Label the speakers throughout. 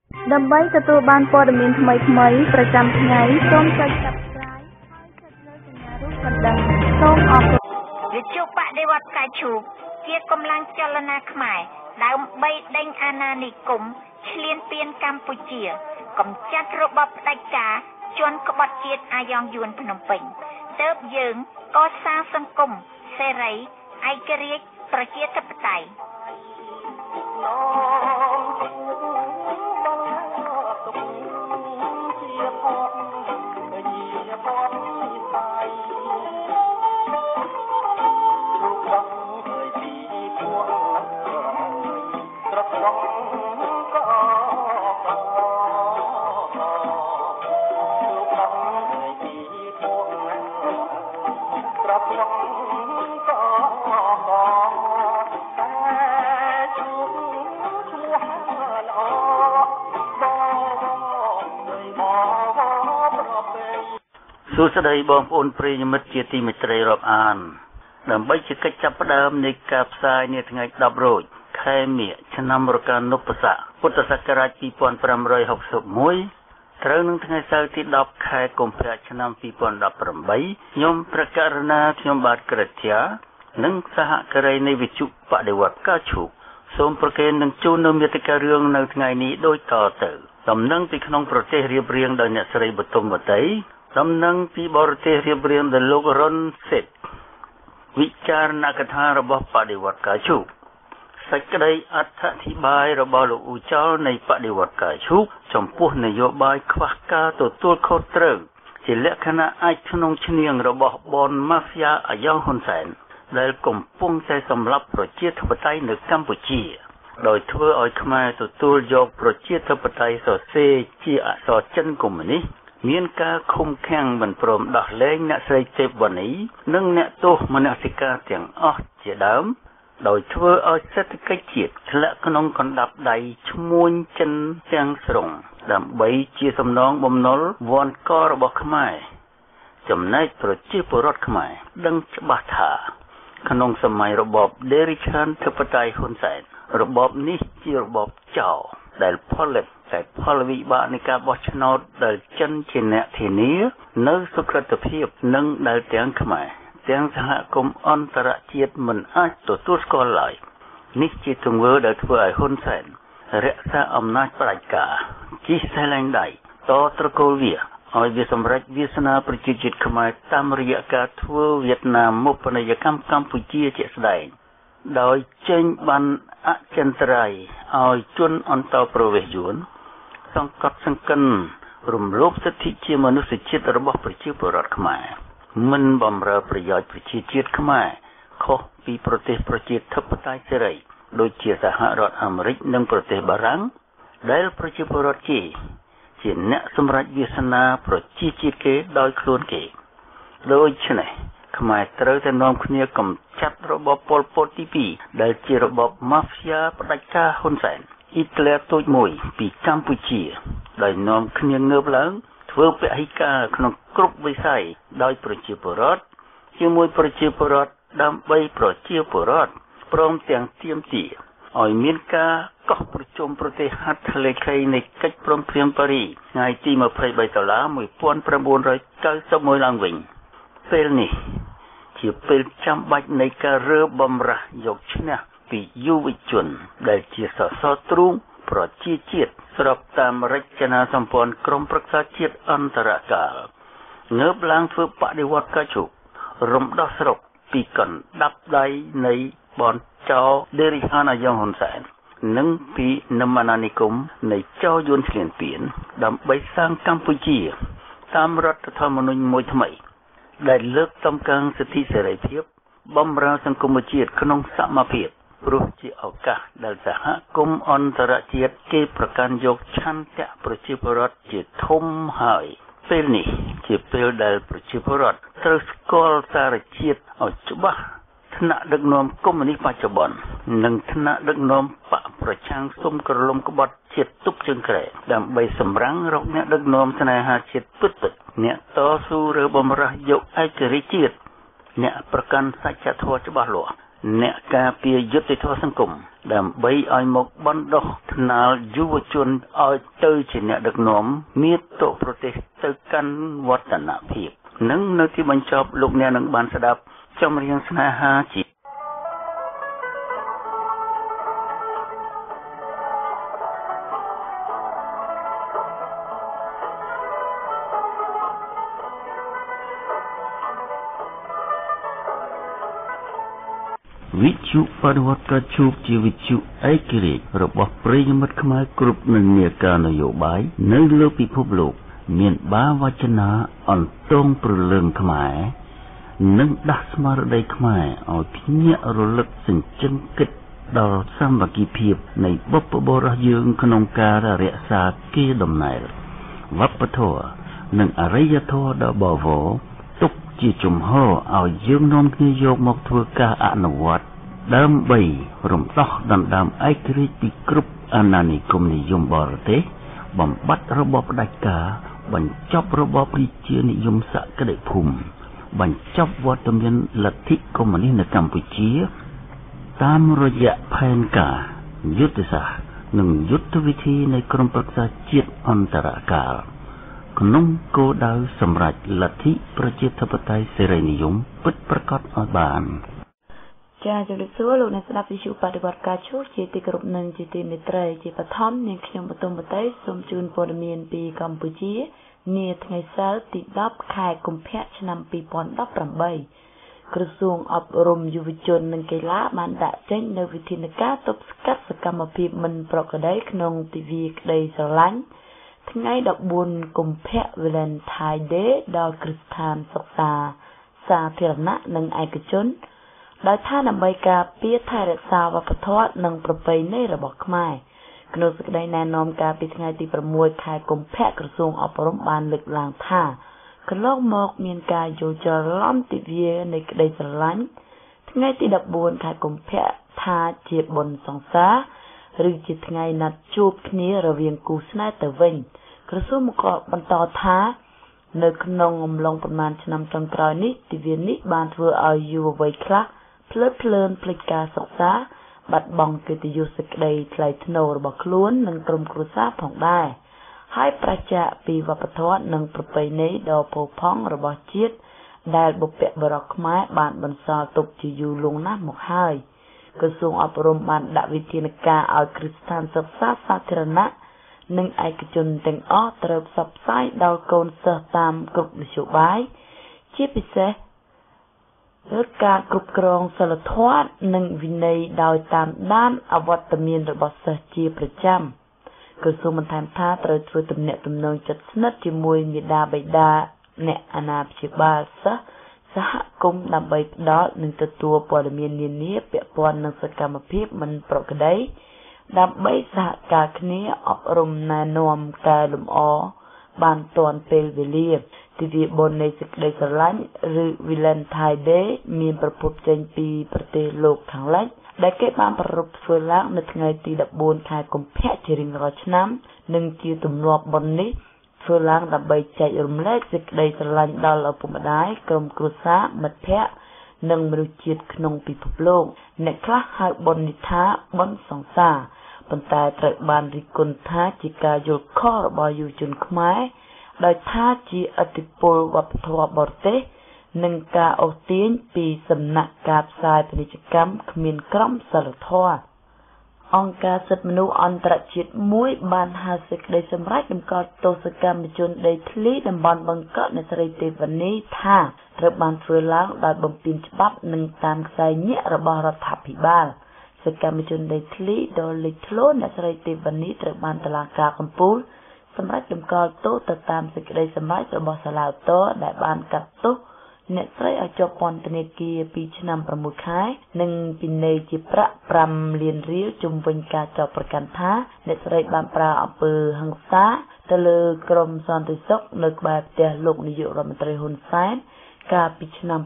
Speaker 1: ដើម្បីទទួលបានព័ត៌មានថ្មីៗប្រចាំថ្ងៃសូមចុច Subscribe ហើយចុចលើសញ្ញារូបកណ្ដឹងសូមអរគុណ
Speaker 2: វិទ្យុបដិវត្តន៍កាយឈូកជាកម្លាំងចលនាខ្មែរដើម្បីដេញអាណានិគមឈ្លានពានកម្ពុជាកម្ចាត់របបផ្ដាច់ការជន់ក្បត់ជាតិអាយ៉ងយួនភ្នំពេញទើបយើងកសាងសង្គមសេរីឯករាជ្យប្រជាធិបតេយ្យ
Speaker 3: សួស្តីបងប្អូនប្រិយមិត្តជាទីមេត្រីរាប់អានដើម្បីជាកិច្ចចាប់ផ្ដើមនៃការផ្សាយនាថ្ងៃ10រោចខែមិញឆ្នាំរកានុបស័កពុទ្ធសករាជ2561ត្រូវនឹងថ្ងៃសៅរ៍ទី10ខែកុម្ភៈឆ្នាំ2018ខ្ញុំព្រះករុណាខ្ញុំបាទក្រឹត្យានិងសហការីនៃវិទ្យុបដិវត្តន៍កាឈូកសូមប្រគេននឹងជូននូវមេតិការឿងនៅថ្ងៃនេះដូចតទៅដំណឹងពីក្នុងប្រទេសរៀបរៀងដោយអ្នកស្រីបទុមវតីដំណឹងពីបរទេសរៀបរៀងដោយលោករុនសេតវិចារណកថារបស់បដិវត្តន៍កាឈូកសេចក្តីអត្ថាធិប្បាយរបស់លោកអ៊ូចលនៃបដិវត្តន៍កាឈូកចំពោះនយោបាយខ្វះការទទួលខុសត្រូវជាលក្ខណៈអាចក្នុងឈ្នាងរបស់បនម៉ាហ្វយ៉ាអាយ៉ងហ៊ុនសែនដែលកំពុងតែសម្លាប់ប្រជាធិបតេយ្យនៅកម្ពុជាដោយធ្វើឲ្យខ្មែរទទួលយកប្រជាធិបតេយ្យសរសេរជាអក្សរចិនកុម្មុយនីសមានការឃុំឃាំងមិនព្រមដោះលែងអ្នកស្រីទេពវណ្ណីនិងអ្នកទោសមនសិការទាំងអស់ជាដើមដោយធ្វើឲ្យសេដ្ឋកិច្ចជាតិធ្លាក់ក្នុងកណ្ដាប់ដៃឈ្មួញចិនទាំងស្រុងដើម្បីជាសំណងបំណុលវ័នករបស់ខ្មែរចំណែកប្រជាពលរដ្ឋខ្មែរដឹងច្បាស់ថាក្នុងសម័យរបបដេរិឆានធិបតេយ្យហ៊ុនសែនរបបនេះជារបបចោរដែលផលិតតែផលវិបាកនៃការបោះឆ្នោតដែលចិនជាអ្នកធានានៅសុក្រិតភាពនិងដែលទាំងខ្មែរទាំងសហគមន៍អន្តរជាតិមិនអាចទទួលស្គាល់ឡើយនេះជាទង្វើដែលធ្វើឲ្យហ៊ុនសែនរក្សាអំណាចផ្ដាច់ការជិះសែលែងដៃតត្រកូលវាឲ្យវាសម្រេចវាសនាប្រជាជាតិខ្មែរតាមរយៈការធ្វើវៀតណាមមុខនីយកម្មកម្ពុជាជាក់ស្ដែងដោយចេញបានអចិន្ត្រៃយ៍ឲ្យជនអន្តោប្រវេសន៍យួនសង្កត់សង្កិនរំលោភសិទ្ធិជាមនុស្សជាតិរបស់ប្រជាពលរដ្ឋខ្មែរមិនបម្រើប្រយោជន៍ប្រជាជាតិខ្មែរខុសពីប្រទេសប្រជាធិបតេយ្យសេរីដូចជាសហរដ្ឋអាមេរិកនិងប្រទេសបារាំងដែលប្រជាពលរដ្ឋជាអ្នកសម្រេចវាសនាប្រជាជាតិគេដោយខ្លួនគេដូច្នេះខ្មែរត្រូវតែនាំគ្នាកម្ចាត់របបប៉ុលពតទី2ដែលជារបបម៉ាហ្វយ៉ាផ្ដាច់ការហ៊ុនសែនអ៊ីតឡែរតូចមួយពីកម្ពុជាដោយនាំគ្នាងើបឡើងធ្វើពហិការក្នុងគ្រប់វិស័យដោយប្រជាពលរដ្ឋជាមួយប្រជាពលរដ្ឋដើម្បីប្រជាពលរដ្ឋព្រមទាំងទាមទារឲ្យមានការកោះប្រជុំប្រទេសហត្ថលេខីនៃកិច្ចព្រមព្រៀងប៉ារីសថ្ងៃទី$23 1991ឡើងវិញពេលនេះជាពេលចាំបាច់នៃការរើបំរាស់យកឈ្នះពីយុវជនដែលជាសសរទ្រូងប្រជាជាតិស្របតាមរចនាសម្ព័ន្ធក្រមប្រឹក្សាជាតិអន្តរកាលងើបឡើងធ្វើបដិវត្តន៍កាឈូករំដោះស្រុកពីកណ្ដាប់ដៃនៃបនចោដេរិហានអាយ៉ងហ៊ុនសែននិងពីនមណានិគមនៃចោយួនឈ្លានពានដើម្បីសាងកម្ពុជាតាមរដ្ឋធម្មនុញ្ញមួយថ្មីដែលលើកតម្កើងសិទ្ធិសេរីភាពបម្រើសង្គមជាតិក្នុងសមភាពព្រោះជាឱកាសដែលសហគមន៍អន្តរជាតិគេប្រកាន់យកឆន្ទៈប្រជាពលរដ្ឋជាធំហើយពេលនេះជាពេលដែលប្រជាពលរដ្ឋត្រូវស្គាល់សារជាតិឲ្យច្បាស់ថ្នាក់ដឹកនាំកុម្មុយនីសបច្ចុប្បន្ននិងថ្នាក់ដឹកនាំបកប្រឆាំងសុំក្រឡុំក្បត់ជាតិទុកជើងក្រែដើម្បីសម្រាំងរកអ្នកដឹកនាំស្នេហាជាតិពិតៗអ្នកតស៊ូឬបំរាស់យកឯករាជ្យជាតិអ្នកប្រកាន់សច្ចធម៌ច្បាស់លាស់អ្នកការពារយុត្តិធម៌សង្គមដើម្បីឲ្យមកបណ្ដុះថ្នាលយុវជនឲ្យទៅជាអ្នកដឹកនាំមាតុប្រទេសទៅកាន់វឌ្ឍនភាពនិងនៅទីបញ្ចប់លោកអ្នកនឹងបានស្ដាប់ចម្រៀងស្នេហាជាវិទ្យុបដិវត្តការជួបជាវិទ្យុឯករាជ្យរបស់ប្រិយមិត្តខ្មែរគ្រប់និន្នាការនយោបាយនៅលើពិភពលោកមានបាវចនាអន្តងព្រលឹងខ្មែរនិងដាស់ស្មារតីខ្មែរឲ្យភ្ញាក់រលឹកសញ្ជឹងគិតដល់សាមគ្គីភាពនៃបុព្វបុរសយើងក្នុងការរក្សាកេរដំណែលវប្បធម៌និងអរិយធម៌ដ៏បរិបូរណ៍ទុកជាជំហរឲ្យយើងនាំគ្នាយកមកធ្វើការអនុវត្តដើម្បីរំដោះដណ្ដើមឯករាជ្យពីគ្រប់អាណានិគមនិយមបរទេសបំបត្តិរបបផ្ដាច់ការបញ្ចប់របបប្រជានិយមសក្តិភូមិបញ្ចប់វត្តមានលទ្ធិកុម្មុយនីសនៅកម្ពុជាតាមរយៈផែនការយុទ្ធសាស្ត្រនិងយុទ្ធវិធីនៃក្រមប្រឹក្សាជាតិអន្តរកាលក្នុងគោលដៅសម្រេចលទ្ធិប្រជាធិបតេយ្យសេរីនិយមពិតប្រាកដឲ្យបាន
Speaker 1: ចាជម្រាបសួរលោកអ្នកស្ដាប់វិទ្យុបដិវត្តការឈូសជាទីគោរពនិងជាទីមេត្រីជាបឋមនាងខ្ញុំបតុមបតីសូមជូនព័ត៌មានពីកម្ពុជានាថ្ងៃសៅរ៍ទី10ខែកុម្ភៈឆ្នាំ2018ក្រសួងអប់រំយុវជននិងកីឡាបានដាក់ចេញនូវវិធានការទប់ស្កាត់សកម្មភាពមិនប្រក្រតីក្នុងទិវាក្តីស្រឡាញ់ថ្ងៃ14កុម្ភៈ Valentine Day ដល់គ្រឹះស្ថានសិក្សាសាធារណៈនិងឯកជនដោយថាដើម្បីការពារថែរក្សាវប្បធម៌និងប្រពៃណីរបស់ខ្មែរក្នុងសេចក្តីណែនាំការពីថ្ងៃទី6ខែកុម្ភៈក្រសួងអប់រំបានលើកឡើងថាកន្លងមកមានការយល់ច្រឡំទិវានៃក្តីស្រឡាញ់ថ្ងៃទី14ខែកុម្ភៈថាជាបុណ្យសង្សារឬជាថ្ងៃណាត់ជួបគ្នារវាងគូស្នេហ៍ទៅវិញក្រសួងក៏បន្តថានៅក្នុងអំឡុងប្រមាណឆ្នាំចុងក្រោយនេះទិវានេះបានធ្វើឲ្យយុវវ័យខ្លះភ្លើតភ្លើនភ្លេចការសិក្សាបាត់បង់កិត្តិយសសេចក្តីថ្លៃថ្នូររបស់ខ្លួននិងក្រុមគ្រួសារផងដែរហើយប្រជាពីវប្បធម៌និងប្រពៃណីដ៏ផូរផង់របស់ជាតិដែលបុព្វបុរសខ្មែរបានបន្សល់ទុកជាយូរលង់ណាស់មកហើយក្រសួងអប់រំបានដាក់វិធានការឲ្យគ្រឹះស្ថានសិក្សាសាធារណៈនិងឯកជនទាំងអស់ត្រូវផ្សព្វផ្សាយដល់កូនសិស្សតាមគ្រប់មធ្យោបាយជាពិសេសលើការគ្រប់គ្រងសីលធម៌និងវិន័យដោយតាមដានអវត្តមានរបស់សិស្សជាប្រចាំក្រសួងបន្ថែមថាត្រូវធ្វើទំនាក់ទំនងជិតស្និទ្ធជាមួយមាតាបិតាអ្នកអាណាព្យាបាលសិស្សសហគមន៍ដើម្បីផ្ដល់និងទទួលព័ត៌មាននានាពាក់ព័ន្ធនឹងសកម្មភាពមិនប្រក្រតីដើម្បីសហការគ្នាអប់រំណែនាំកែលម្អបានទាន់ពេលវេលាទិវាបុណ្យនៃសេចក្តីស្រឡាញ់ឬ Valentine Day មានប្រភពចេញពីប្រទេសលោកខាងលិចដែលគេបានប្រារព្ធធ្វើឡើងនៅថ្ងៃទី14ខែកុម្ភៈជារៀងរាល់ឆ្នាំនិងជាទម្លាប់បុណ្យនេះធ្វើឡើងដើម្បីចែករំលែកសេចក្តីស្រឡាញ់ដល់ឪពុកម្ដាយក្រុមគ្រួសារមិត្តភ័ក្តិនិងមនុស្សជាតិក្នុងពិភពលោកអ្នកខ្លះហៅបុណ្យនេះថាបុណ្យសង្សារប៉ុន្តែត្រូវបានរិះគន់ថាជាការយល់ខុសរបស់យុវជនខ្មែរដោយថាជាឥទ្ធិពលវប្បធម៌បរទេសនិងការអូសទាញពីសំណាក់ការផ្សាយពាណិជ្ជកម្មគ្មានក្រមសីលធម៌អង្គការសិទ្ធិមនុស្សអន្តរជាតិមួយបានហៅសេចក្តីសម្រេចតម្កល់ទោសកម្មជនដីធ្លីតំបន់បឹងកក់អ្នកស្រីទេវនីថាត្រូវបានធ្វើឡើងដោយបំពានច្បាប់និងតាមខ្សែញាក់របស់រដ្ឋាភិបាលសកម្មជនដីធ្លីដ៏លេចធ្លោអ្នកស្រីទេវនីត្រូវបានតុលាការកំពូលសម្រាប់តម្កល់ទោសទៅតាមសេចក្តីសម្រេចរបស់សាលាឧទ្ធរណ៍ដែលបានកាត់ទោសអ្នកស្រីឲ្យជាប់ពន្ធនាគារ2ឆ្នាំ6ខែនិងពិន័យជាប្រាក់5លានរៀលជុំវិញការចោទប្រកាន់ថាអ្នកស្រីបានប្រើអំពើហិង្សាទៅលើក្រុមសន្តិសុខនៅក្បែរផ្ទះលោកនាយករដ្ឋមន្ត្រីហ៊ុនសែនកាលពីឆ្នាំ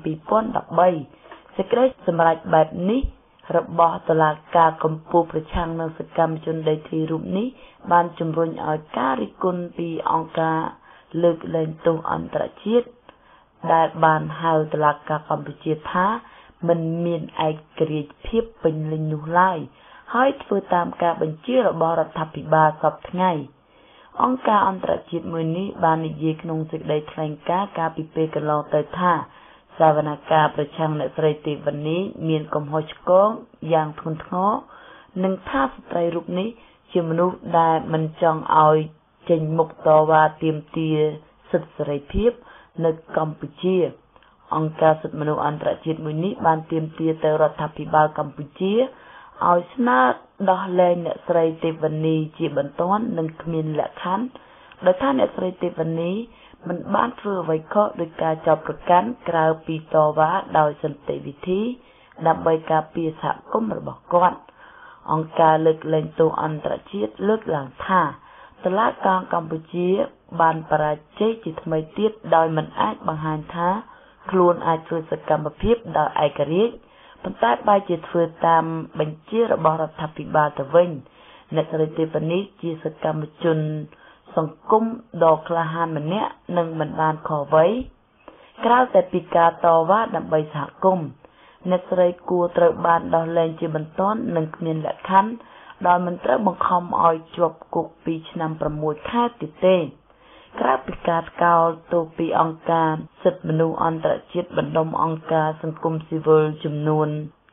Speaker 1: 2013សេចក្តីសម្រេចបែបនេះរបស់តុលាការកំពូលប្រឆាំងនឹងសកម្មជនដីធ្លីរូបនេះបានជំរុញឲ្យការរិះគន់ពីអង្គការលើកលែងទោសអន្តរជាតិដែលបានហៅតុលាការកម្ពុជាថាមិនមានឯករាជ្យភាពពេញលេញនោះឡើយហើយធ្វើតាមការបញ្ជារបស់រដ្ឋាភិបាលសពថ្ងៃអង្គការអន្តរជាតិមួយនេះបាននិយាយក្នុងសេចក្តីថ្លែងការណ៍កាលពីពេលកន្លងទៅថាសវនកម្មប្រឆាំងអ្នកស្រីទេវនីមានកំហុសឆ្គងយ៉ាងធ្ងន់ធ្ងរនិងថាស្ត្រីរូបនេះជាមនុស្សដែលមិនចង់ឲ្យចេញមុខតវ៉ាទាមទារសិទ្ធិសេរីភាពនៅកម្ពុជាអង្គការសិទ្ធិមនុស្សអន្តរជាតិមួយនេះបានទាមទារទៅរដ្ឋាភិបាលកម្ពុជាឲ្យស្នើដោះលែងអ្នកស្រីទេវនីជាបន្ទាន់និងគ្មានលក្ខខណ្ឌដោយថាអ្នកស្រីទេវនីមិនបានធ្វើអ្វីខុសដោយការចាប់ប្រកាន់ក្រៅពីតវ៉ាដោយសន្តិវិធីដើម្បីការពារសហគមន៍របស់គាត់អង្គការលើកលែងទោសអន្តរជាតិលើកឡើងថាតុលាការកម្ពុជាបានបរាជ័យជាថ្មីទៀតដោយមិនអាចបង្ហាញថាខ្លួនអាចធ្វើសកម្មភាពដោយឯករាជ្យប៉ុន្តែបែរជាធ្វើតាមបញ្ជារបស់រដ្ឋាភិបាលទៅវិញអ្នកស្រីទេវនីជាសកម្មជនសង្គមដ៏ក្លាហានម្នាក់និងមិនបានខកអ្វីក្រៅតែពីការតវ៉ាដើម្បីសហគមន៍អ្នកស្រីគួរត្រូវបានដោះលែងជាបន្ទាន់និងគ្មានលក្ខខណ្ឌដោយមិនត្រូវបង្ខំឲ្យជាប់គុក2ឆ្នាំ6ខែទៀតទេក្រៅពីការថ្កោលទោសពីអង្គការសិទ្ធិមនុស្សអន្តរជាតិបណ្ដុំអង្គការសង្គមស៊ីវិលចំនួន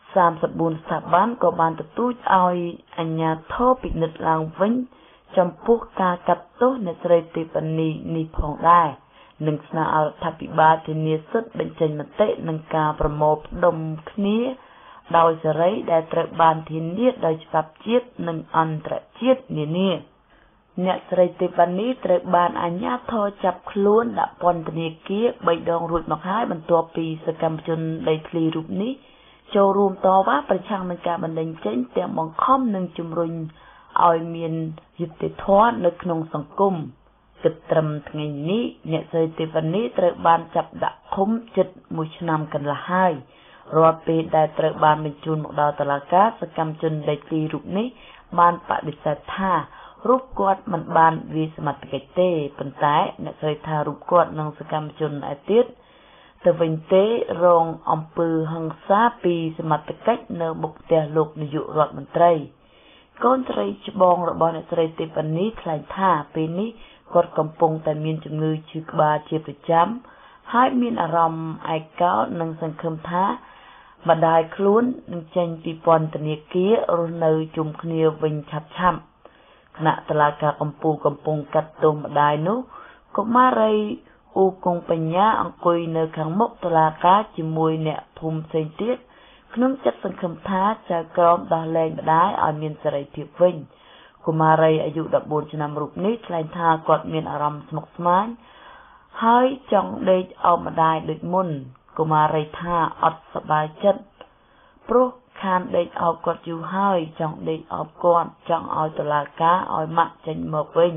Speaker 1: 34ស្ថាប័នក៏បានទទូចឲ្យអាជ្ញាធរពិនិត្យឡើងវិញចំពោះការកាត់ទោសអ្នកស្រីទេវនីនេះផងដែរនិងស្នើឲ្យរដ្ឋាភិបាលធានាសិទ្ធិបញ្ចេញមតិនិងការប្រមូលផ្ដុំគ្នាដោយសេរីដែលត្រូវបានធានាដោយច្បាប់ជាតិនិងអន្តរជាតិនានាអ្នកស្រីទេវនីត្រូវបានអាជ្ញាធរចាប់ខ្លួនដាក់ពន្ធនាគារ3ដងរួចមកហើយបន្ទាប់ពីសកម្មជនដីធ្លីរូបនេះចូលរួមតវ៉ាប្រឆាំងនឹងការបណ្តេញចេញទាំងបង្ខំនិងជំរុញឲ្យមានយុត្តិធម៌នៅក្នុងសង្គមគិតត្រឹមថ្ងៃនេះអ្នកស្រីទេវនីត្រូវបានចាប់ដាក់ឃុំជិត1ឆ្នាំកន្លះហើយរាល់ពេលដែលត្រូវបានបញ្ជូនមកដល់តុលាការសកម្មជនដីធ្លីរូបនេះបានបដិសេធថារូបគាត់មិនបានវាយសមត្ថកិច្ចទេប៉ុន្តែអ្នកស្រីថារូបគាត់និងសកម្មជនឯទៀតទៅវិញទេរងអំពើហិង្សាពីសមត្ថកិច្ចនៅមុខផ្ទះលោកនាយករដ្ឋមន្ត្រីកូនស្រីច្បងរបស់អ្នកស្រីទេវនីថ្លែងថាពេលនេះគាត់កំពុងតែមានជំងឺឈឺក្បាលជាប្រចាំហើយមានអារម្មណ៍ឯកោនិងសង្ឃឹមថាម្ដាយខ្លួននឹងចេញពីពន្ធនាគាររស់នៅជុំគ្នាវិញឆាប់ៗគណៈតុលាការកំពុងកាត់ទោសម្ដាយនោះកុមារីអ៊ូកុងបញ្ញាអង្គុយនៅខាងមុខតុលាការជាមួយអ្នកភូមិផ្សេងទៀតក្នុងចិត្តសង្ឃឹមថាចៅក្រមដោះលែងម្ដាយឲ្យមានសេរីភាពវិញកុមារីអាយុ14ឆ្នាំរូបនេះថ្លែងថាគាត់មានអារម្មណ៍ស្មុគស្មាញហើយចង់ដេកអោបម្ដាយដូចមុនកុមារីថាអត់សប្បាយចិត្តព្រោះខានដេកអោបគាត់យូរហើយចង់ដេកអោបគាត់ចង់ឲ្យតុលាការឲ្យម៉ាក់ចេញមកវិញ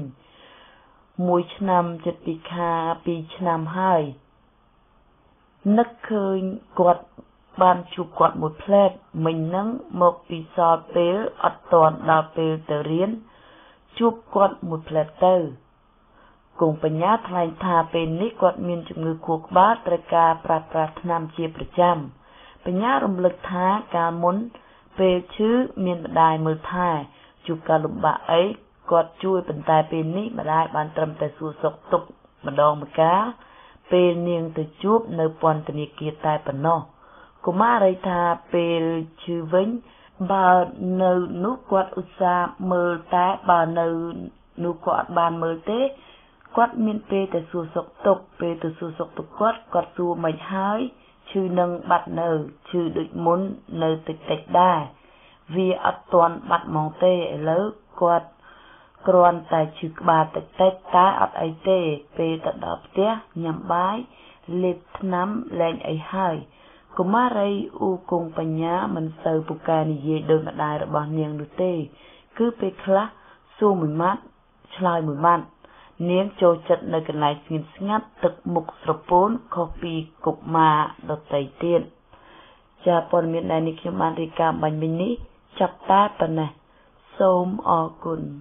Speaker 1: 1ឆ្នាំជិត2ឆ្នាំហើយនឹកឃើញគាត់បានជួបគាត់មួយផ្លែតមិញហ្នឹងមកពីសល់ពេលអត់ទាន់ដល់ពេលទៅរៀនជួបគាត់មួយផ្លែតទៅគង់បញ្ញាថ្លែងថាពេលនេះគាត់មានជំងឺខួរក្បាលត្រូវការប្រើប្រាស់ថ្នាំជាប្រចាំបញ្ញារំលឹកថាកាលមុនពេលឈឺមានម្ដាយមើលថែជួបការលំបាកអីគាត់ជួយប៉ុន្តែពេលនេះម្ដាយបានត្រឹមតែសួរសុខទុក្ខម្ដងម្កាលពេលនាងទៅជួបនៅពន្ធនាគារតែប៉ុណ្ណោះកុមារីថាពេលឈឺវិញបើនៅនោះគាត់ឧស្សាហ៍មើលតែបើនៅនោះគាត់អត់បានមើលទេគាត់មានពេលតែសួរសុខទុក្ខពេលទៅសួរសុខទុក្ខគាត់សួរមិនហើយឈឺនឹងបាត់នៅឈឺដូចមុននៅតិចដែរវាអត់ទាន់បាត់ហ្មងទេឥឡូវគាត់គ្រាន់តែឈឺក្បាលតិចតែអត់អីទេពេលទៅដល់ផ្ទះញ៉ាំបាយលេបថ្នាំលែងអីហើយកុមារីអ៊ូកុងបញ្ញាមិនសូវពូកែនិយាយដូចម្ដាយរបស់នាងនោះទេគឺពេលខ្លះសួរមួយម៉ាត់ឆ្លើយមួយម៉ាត់នាងចូលចិត្តនៅកន្លែងស្ងៀមស្ងាត់ទឹកមុខស្រពោនខុសពីកុមារដទៃទៀតចាព័ត៌មានដែលនេះខ្ញុំបានរាយការណ៍បាញ់មិញនេះចាប់តែប៉ុណ្ណេះសូមអរគុណ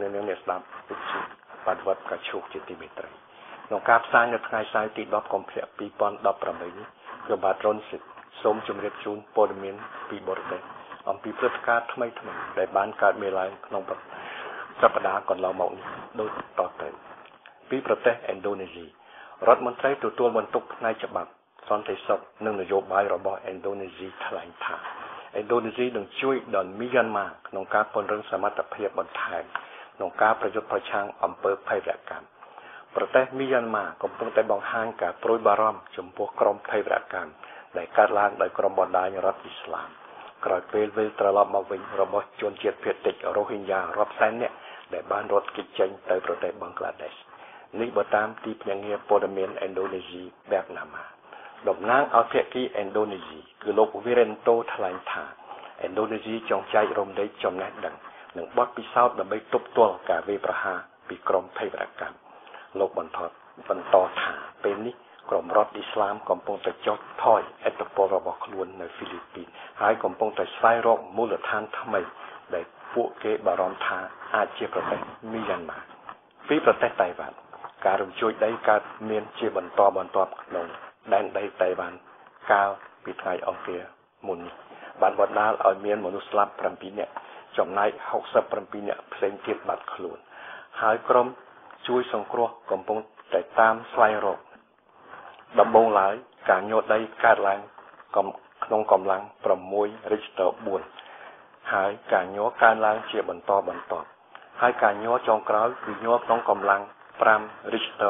Speaker 4: នៅនេះស្ដាប់វិទ្យុបាត់វត្តកាឈូកជាទីមេត្រីក្នុងការផ្សាយនៅថ្ងៃសៅរ៍ទី10កុម្ភៈ2018នេះខ្ញុំបាទរុនសិទ្ធសូមជម្រាបជូនព័ត៌មានពីបរទេសអំពីព្រឹត្តិការណ៍ថ្មីៗដែលបានកើតមានឡើងក្នុងសប្តាហ៍កន្លងមកនេះដូចតទៅពីប្រទេសឥណ្ឌូនេស៊ីរដ្ឋមន្ត្រីទទួលបន្ទុកផ្នែកច្បាប់សន្តិសុខនិងនយោបាយរបស់ឥណ្ឌូនេស៊ីថ្លែងថាឥណ្ឌូនេស៊ីនឹងជួយដល់មីយ៉ាន់ម៉ាក្នុងការពង្រឹងសមត្ថភាពបន្ថែមក្នុងការប្រយុទ្ធប្រឆាំងអំពើភេរវកម្មប្រទេសមីយ៉ាន់ម៉ាកំពុងតែបង្ហាញការព្រួយបារម្ភចំពោះក្រុមភេរវកម្មដែលកើតឡើងដោយក្រុមបណ្ដាញរដ្ឋអ៊ីស្លាមក្រោយពេលវិលត្រឡប់មកវិញរបស់ជនជាតិភាគតិចរ៉ូហីញ៉ារាប់សែននាក់ដែលបានរត់គេចចេញទៅប្រទេសបង់ក្លាដេសនេះបើតាមទីភ្នាក់ងារព័ត៌មានឥណ្ឌូនេស៊ីបែបណាម៉ាតំណាងឲ្យភាគីឥណ្ឌូនេស៊ីគឺលោកវីរ៉េនតូថ្លែងថាឥណ្ឌូនេស៊ីចង់ចែករំលែកចំណេះដឹងនិងបទពិសោធន៍ដើម្បីទប់ទល់ការវាយប្រហារពីក្រុមភេរវកម្មលោកបន្តថាពេលនេះក្រុមរដ្ឋអ៊ីស្លាមកំពុងតែចុះថយឥទ្ធិពលរបស់ខ្លួននៅហ្វីលីពីនហើយកំពុងតែស្វែងរកមូលដ្ឋានថ្មីដែលពួកគេបារម្ភថាអាចជាប្រទេសមីយ៉ាន់ម៉ាពីប្រទេសតៃវ៉ាន់ការរំជួយដីកើតមានជាបន្តបន្ទាប់ក្នុងដែនដីតៃវ៉ាន់កាលពីថ្ងៃអង្គារមុននេះបានបណ្ដាលឲ្យមានមនុស្សស្លាប់7នាក់ចំណែក67នាក់ផ្សេងទៀតបាត់ខ្លួនហើយក្រុមជួយសង្គ្រោះកំពុងតែតាមស្វែងរកដំបូងឡើយការញ័រដីកើតឡើងក្នុងកម្លាំង6 Richter 4ហើយការញ័រកើនឡើងជាបន្តបន្ទាប់ហើយការញ័រចុងក្រោយគឺញ័រក្នុងកម្លាំង5 Richter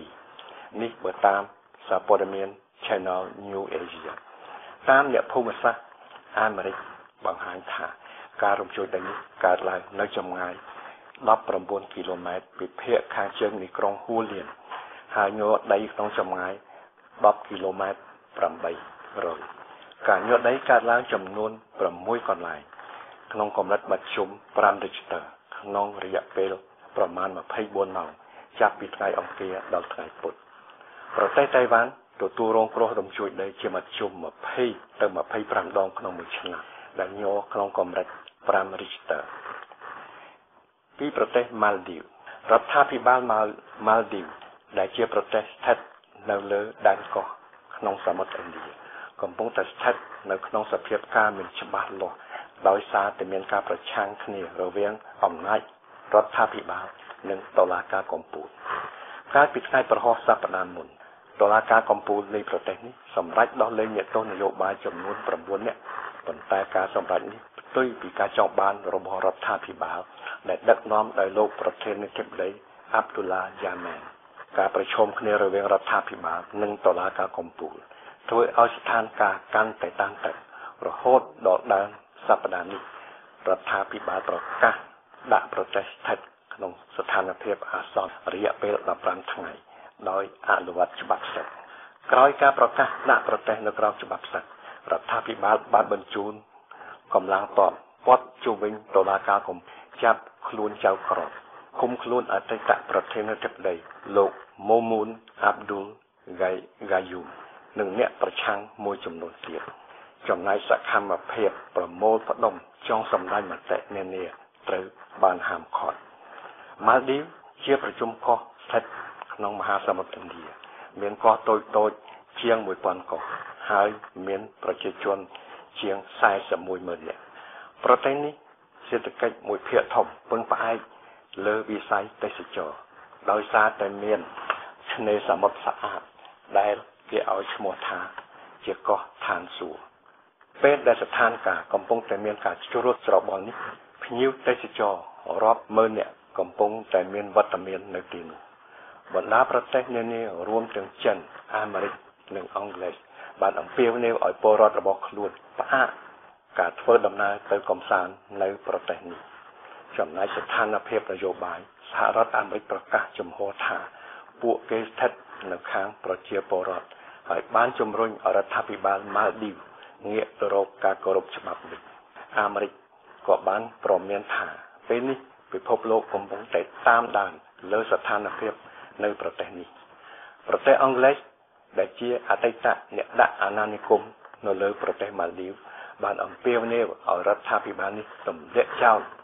Speaker 4: 7នេះបើតាមសារព័ត៌មាន Channel New Asia តាមអ្នកភូមិសាស្ត្រអាមេរិកបង្ហាញថាការរំជួយដីនេះកើតឡើងនៅចម្ងាយ19គីឡូម៉ែត្រពីភាគខាងជើងនៃក្រុងហួលៀនហើយញ័រដីក្នុងចម្ងាយ10គីឡូម៉ែត្រ800ការញ័រដីកើតឡើងចំនួន6កន្លែងក្នុងកម្រិតមធ្យម5 Richter ក្នុងរយៈពេលប្រមាណ24ម៉ោងចាប់ពីថ្ងៃអង្គារដល់ថ្ងៃពុធប្រទេសតៃវ៉ាន់ទទួលរងគ្រោះរំជួយដីជាមធ្យម20ទៅ25ដងក្នុងមួយឆ្នាំដែលញ័រក្នុងកម្រិត5 Richter ពីប្រទេសម៉ាល់ឌីវរដ្ឋាភិបាលម៉ាល់ឌីវដែលជាប្រទេសស្ថិតនៅលើដែនកោះក្នុងសមុទ្រឥណ្ឌាកំពុងតែស្ថិតនៅក្នុងសភាពការមិនច្បាស់លាស់ដោយសារតែមានការប្រឆាំងគ្នារវាងអំណាចរដ្ឋាភិបាលនិងតុលាការកំពូលកាលពីថ្ងៃប្រហោះសប្តាហ៍មុនតុលាការកំពូលនៃប្រទេសនេះសម្រេចដោះលែងអ្នកទោសនយោបាយចំនួន9នាក់ប៉ុន្តែការសម្រេចនេះផ្ទុយពីការចង់បានរបស់រដ្ឋាភិបាលដែលដឹកនាំដោយលោកប្រធានាធិបតីអាប់ឌុលឡាយ៉ាមែនការប្រជុំគ្នារវាងរដ្ឋាភិបាលនិងតុលាការកំពូលធ្វើឲ្យស្ថានភាពកាន់តែតានតឹងរហូតដល់ដើមសប្តាហ៍នេះរដ្ឋាភិបាលប្រកាសដាក់ប្រទេសស្ថិតក្នុងស្ថានភាពអាសន្នរយៈពេល15ថ្ងៃដោយអនុវត្តច្បាប់សិទ្ធិក្រោយការប្រកាសដាក់ប្រទេសនៅក្រោមច្បាប់សិទ្ធិរដ្ឋាភិបាលបានបញ្ជូនកម្លាំងទ័ពព័ទ្ធជុំវិញតុលាការកំពូលចាប់ខ្លួនចៅក្រមឃុំខ្លួនអតីតប្រធានាធិបតីលោកម៉ូមូនអាប់ឌុលហ្គៃយូមនិងអ្នកប្រឆាំងមួយចំនួនទៀតចំណែកសកម្មភាពប្រមូលផ្ដុំចង់សម្ដែងមតិនានាត្រូវបានហាមឃាត់ម៉ាល់ឌីវជាប្រជុំកោះស្ថិតក្នុងមហាសមុទ្រឥណ្ឌាមានកោះតូចៗជាង 1000 កោះហើយមានប្រជាជនជាង 41,000 នាក់ប្រទេសនេះសេដ្ឋកិច្ចមួយភាគធំពឹងផ្អែកលើវិស័យទេសចរណ៍ដោយសារតែមានឆ្នេរសមុទ្រស្អាតដែលគេឲ្យឈ្មោះថាជាកោះឋានសួគ៌ពេលដែលស្ថានភាពកំពុងតែមានការជ្រុលច្របល់នេះភ្ញៀវទេសចររាប់ម៉ឺននាក់កំពុងតែមានវត្តមាននៅទីនោះបណ្ដាប្រទេសនានារួមទាំងចិនអាមេរិកនិងអង់គ្លេសបានអំពាវនាវឲ្យពលរដ្ឋរបស់ខ្លួនផ្អាកការធ្វើដំណើរទៅកំសាន្តនៅប្រទេសនេះចំណែកស្ថានភាពនយោបាយសហរដ្ឋអាមេរិកប្រកាសជំហរថាពួកគេស្ថិតនៅខាងប្រជាពលរដ្ឋហើយបានជំរុញរដ្ឋាភិបាលម៉ាល់ឌីវងាកទៅរកការគោរពច្បាប់នេះអាមេរិកក៏បានប្រមានថាពេលនេះពិភពលោកកំពុងតែតាមដានលើស្ថានភាពនៅប្រទេសនេះប្រទេសអង់គ្លេសដែលជាអតីតអ្នកដាក់អាណានិគមនៅលើប្រទេសម៉ាល់ឌីវបានអំពាវនាវឲ្យរដ្ឋាភិបាលនេះទម្លាក់ចោល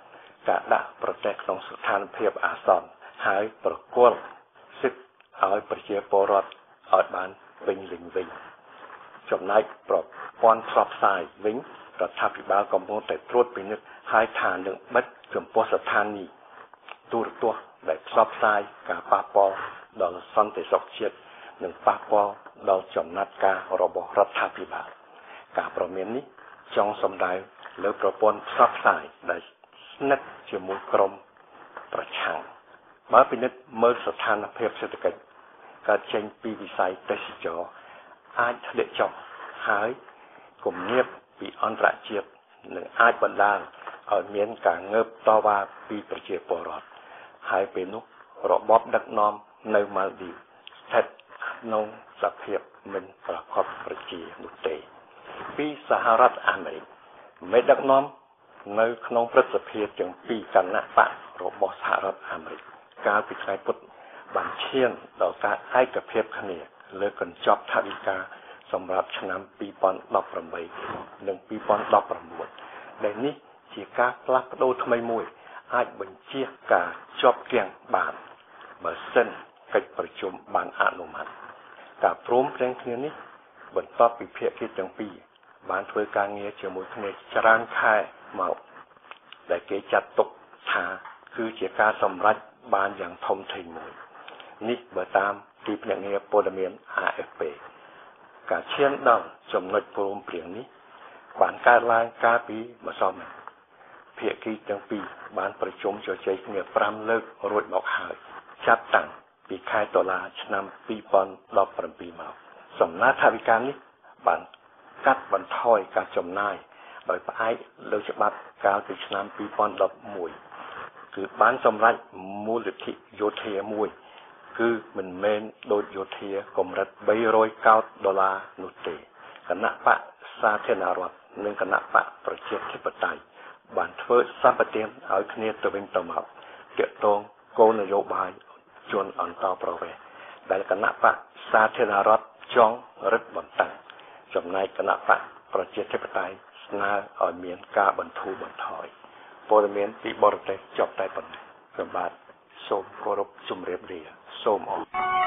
Speaker 4: ការដាក់ប្រទេសក្នុងស្ថានភាពអាសន្នហើយប្រគល់សិទ្ធិឲ្យប្រជាពលរដ្ឋឲ្យបានពេញលេញវិញចំណែកប្រព័ន្ធផ្សព្វផ្សាយវិញរដ្ឋាភិបាលកំពុងតែត្រួតពិនិត្យហើយថានឹងបិទចំពោះស្ថានីយ៍ទូរទស្សន៍ដែលផ្សព្វផ្សាយការប៉ះពាល់ដល់សន្តិសុខជាតិនិងប៉ះពាល់ដល់ចំណាត់ការរបស់រដ្ឋាភិបាលការប្រមាននេះចង់សម្ដៅលើប្រព័ន្ធផ្សព្វផ្សាយដែលស្និទ្ធជាមួយក្រុមប្រឆាំងបើពិនិត្យមើលស្ថានភាពសេដ្ឋកិច្ចកើតចេញពីវិស័យទេសចរអាចធ្លាក់ចុះហើយគំនាបពីអន្តរជាតិនឹងអាចបណ្ដាលឲ្យមានការងើបតវ៉ាពីប្រជាពលរដ្ឋហើយពេលនោះរបបដឹកនាំនៅម៉ាល់ឌីវស្ថិតក្នុងសភាពមិនប្រកបប្រជានោះទេពីសហរដ្ឋអាមេរិកមេដឹកនាំនៅក្នុងព្រឹទ្ធសភាទាំងពីរគណៈបករបស់សហរដ្ឋអាមេរិកកាលពីថ្ងៃពុធបានឈានដល់ការឯកភាពគ្នាលើកញ្ចប់ថវិកាសម្រាប់ឆ្នាំ2018និង2019ដែលនេះជាការផ្លាស់ប្ដូរថ្មីមួយអាចបញ្ជាការជាប់គាំងបានបើសិនកិច្ចប្រជុំបានអនុម័តការព្រមព្រៀងគ្នានេះបន្ទាប់ពីភាគីទាំងពីរបានធ្វើការងារជាមួយគ្នាច្រើនខែមកដែលគេចាត់ទុកថាគឺជាការសម្រេចបានយ៉ាងធំធេងមួយនេះបើតាមទីភ្នាក់ងារព័ត៌មាន AFP ការឈានដល់ចំណុចព្រមព្រៀងនេះបានកើតឡើងកាលពីម្សិលមិញភាគីទាំងពីរបានប្រជុំជជែកគ្នា5លើករួចមកហើយចាប់តាំងពីខែតុលាឆ្នាំ2017មកសំណើថវិកានេះបានកាត់បន្ថយការចំណាយដោយផ្អែកលើច្បាប់កាលពីឆ្នាំ2011គឺបានសម្រេចមូលនិធិយោធាមួយគឺមិនមែនដូចយោធាកម្រិត$300នោះទេគណៈបកសាធារណរដ្ឋនិងគណៈបកប្រជាធិបតេយ្យបានធ្វើសម្បទានឲ្យគ្នាទៅវិញទៅមកទាក់ទងគោលនយោបាយជនអន្តោប្រវេសន៍ដែលគណៈបកសាធារណរដ្ឋចង់រឹតបន្តឹងចំណែកគណៈបកប្រជាធិបតេយ្យស្នើឲ្យមានការបន្ធូរបន្ថយព័ត៌មានពីបរទេសចប់តែប៉ុណ្ណេះខ្ញុំបាទសូមគោរពជម្រាបលាសូមអរ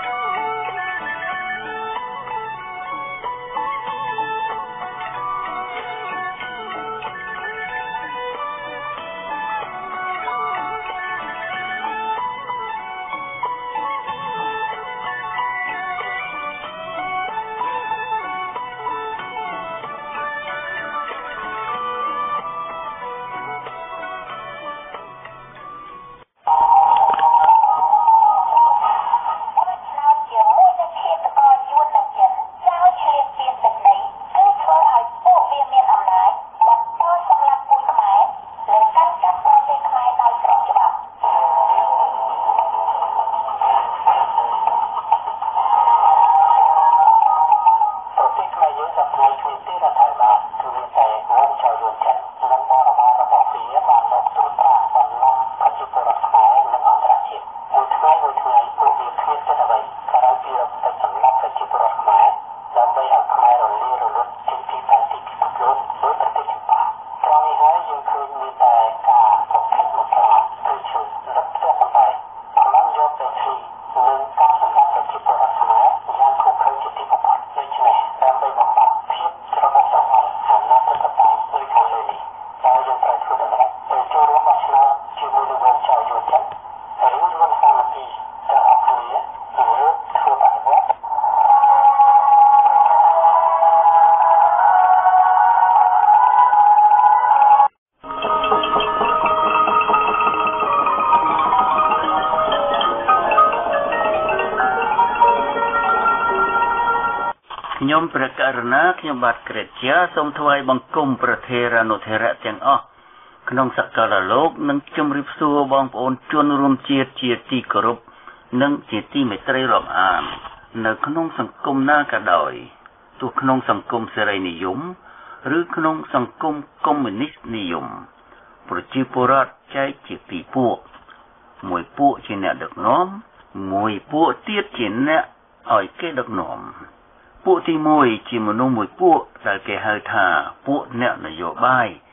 Speaker 4: ខ្ញុំព្រះករុណាខ្ញុំបាទក្រេតជាសូមថ្វាយបង្គំប្រធារានុធិរៈទាំងអស់ក្នុងសកលលោកនិងជម្រាបសួរបងប្អូនជនរួមជាតិជាទីគោរពនិងជាទីមេត្រីរាប់អាននៅក្នុងសង្គមណាក៏ដោយទោះក្នុងសង្គមសេរីនិយមឬក្នុងសង្គមកុម្មុយនីសនិយមប្រជាពលរដ្ឋចែកជាពីរពួកមួយពួកជាអ្នកដឹកនាំមួយពួកទៀតជាអ្នកឲ្យគេដឹកនាំពួកទី1ជាមនុស្សមួយពួកដែលគេហៅថាពួកអ្នកនយោបាយ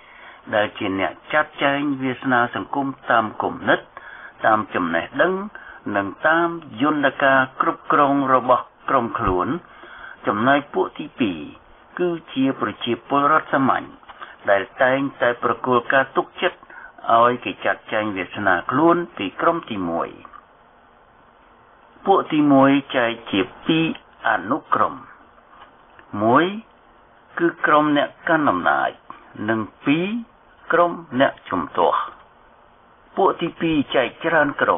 Speaker 3: ដែលជាអ្នកចាត់ចែងវាសនាសង្គមតាមគំនិតតាមចំណេះដឹងនិងតាមយន្តការគ្រប់គ្រងរបស់ក្រុមខ្លួនចំណែកពួកទី2គឺជាប្រជាពលរដ្ឋសាមញ្ញដែលតែងតែប្រគល់ការទុកចិត្តឲ្យគេចាត់ចែងវាសនាខ្លួនពីក្រុមទី1ពួកទី1ចែកជា2អនុក្រុម1គឺក្រុមអ្នកកាន់អំណាចនិង2ក្រុមអ្នកជំទាស់ពួកទី2ចែកច្រើនក្រុម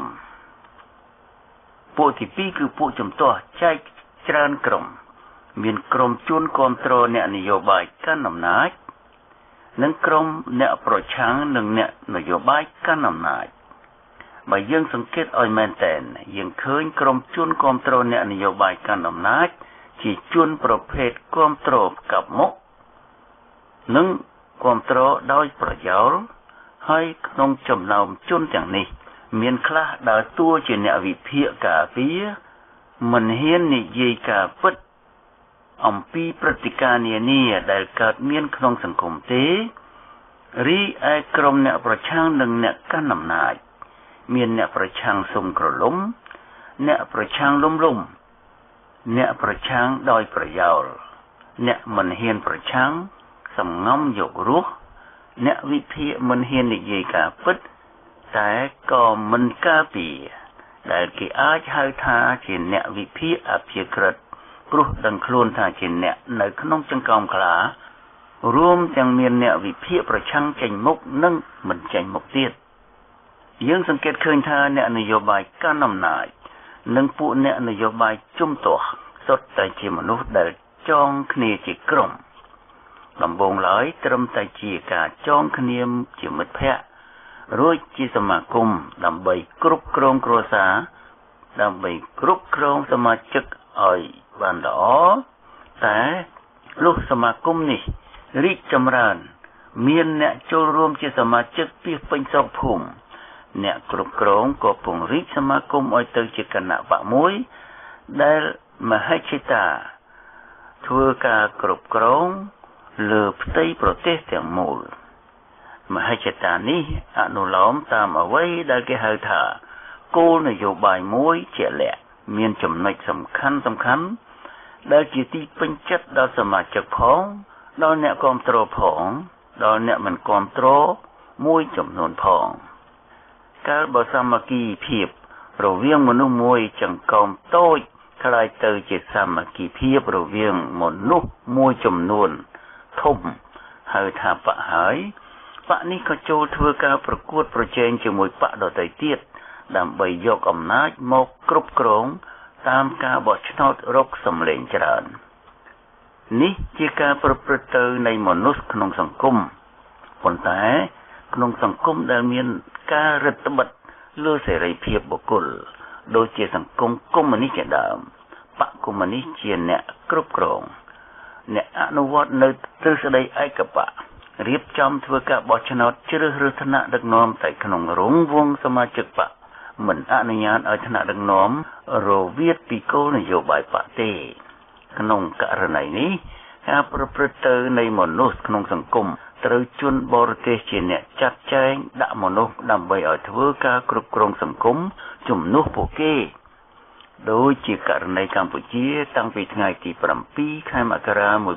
Speaker 3: ពួកទី2គឺពួកជំទាស់ចែកច្រើនក្រុមមានក្រុមជួនគាំទ្រអ្នកនយោបាយកាន់អំណាចនិងក្រុមអ្នកប្រឆាំងនឹងអ្នកនយោបាយកាន់អំណាចបើយើងសង្កេតឲ្យមែនតែនយើងឃើញក្រុមជួនគាំទ្រអ្នកនយោបាយកាន់អំណាចជាជួនប្រភេទគាំទ្រកັບមុខនិងគាំទ្រដោយប្រយោលហើយក្នុងចំណោមជនទាំងនេះមានខ្លះដើរតួជាអ្នកវិភាគការពារមិនហ៊ាននិយាយការពិតអំពីព្រឹត្តិការណ៍នានាដែលកើតមានក្នុងសង្គមទេរីឯក្រុមអ្នកប្រឆាំងនិងអ្នកកាន់អំណាចមានអ្នកប្រឆាំងសុំក្រឡុំអ្នកប្រឆាំងលំលំអ្នកប្រឆាំងដោយប្រយោលអ្នកមិនហ៊ានប្រឆាំងសំងំយករស់អ្នកវិភាគមិនហ៊ាននិយាយការពិតតែក៏មិនការពារដែលគេអាចហៅថាជាអ្នកវិភាគអព្យាក្រឹតព្រោះដឹងខ្លួនថាជាអ្នកនៅក្នុងចង្កោមខ្លារួមទាំងមានអ្នកវិភាគប្រឆាំងចេញមុខនិងមិនចេញមុខទៀតយើងសង្កេតឃើញថាអ្នកនយោបាយកាន់អំណាចនិងពួកអ្នកនយោបាយជំទាស់សុទ្ធតែជាមនុស្សដែលចងគ្នាជាក្រុមដំបូងឡើយត្រឹមតែជាការចងគ្នាជាមិត្តភក្តិរួចជាសមាគមដើម្បីគ្រប់គ្រងគ្រួសារដើម្បីគ្រប់គ្រងសមាជិកឲ្យបានល្អតែលុះសមាគមនេះរីកចម្រើនមានអ្នកចូលរួមជាសមាជិកពីពេញស្រុកភូមិអ្នកគ្រប់គ្រងក៏ពង្រីកសមាគមឲ្យទៅជាគណៈបកមួយដែលមហិច្ឆតាធ្វើការគ្រប់គ្រងលើផ្ទៃប្រទេសទាំងមូលមហិច្ឆតានេះអនុលោមតាមអ្វីដែលគេហៅថាគោលនយោបាយមួយជាក់លាក់មានចំណុចសំខាន់ដែលជាទីពេញចិត្តដល់សមាជិកផងដល់អ្នកគាំទ្រផងដល់អ្នកមិនគាំទ្រមួយចំនួនផងកាលបើសាមគ្គីភាពរវាងមនុស្សមួយចង្កោមតូចคล้ายទៅជាសាមគ្គីភាពរវាងមនុស្សមួយចំនួនធំហៅថាបកហើយបកនេះក៏ចូលធ្វើការប្រកួតប្រជែងជាមួយបកដទៃទៀតដើម្បីយកអំណាចមកគ្រប់គ្រងតាមការបោះឆ្នោតរកសម្លេងច្រើននេះជាការប្រព្រឹត្តទៅនៃមនុស្សក្នុងសង្គមប៉ុន្តែក្នុងសង្គមដែលមានការរឹតបន្តឹងលើសេរីភាពបុគ្គលដូចជាសង្គមកុម្មុយនីសជាដើមបកកុម្មុយនីសជាអ្នកគ្រប់គ្រងអ្នកអនុវត្តនៅទ្រឹស្ដីឯកបករៀបចំធ្វើការបោះឆ្នោតជ្រើសរើសថ្នាក់ដឹកនាំតែក្នុងរង្វង់សមាជិកបកមិនអនុញ្ញាតឲ្យថ្នាក់ដឹកនាំរវាទពីគោលនយោបាយបកទេក្នុងករណីនេះការប្រព្រឹត្តទៅនៃមនុស្សក្នុងសង្គមត្រូវជនបរទេសជាអ្នកចាត់ចែងដាក់មនុស្សដើម្បីឲ្យធ្វើការគ្រប់គ្រងសង្គមជំនួសពួកគេដូចជាករណីកម្ពុជាតាំងពីថ្ងៃទី7ខែមករា1979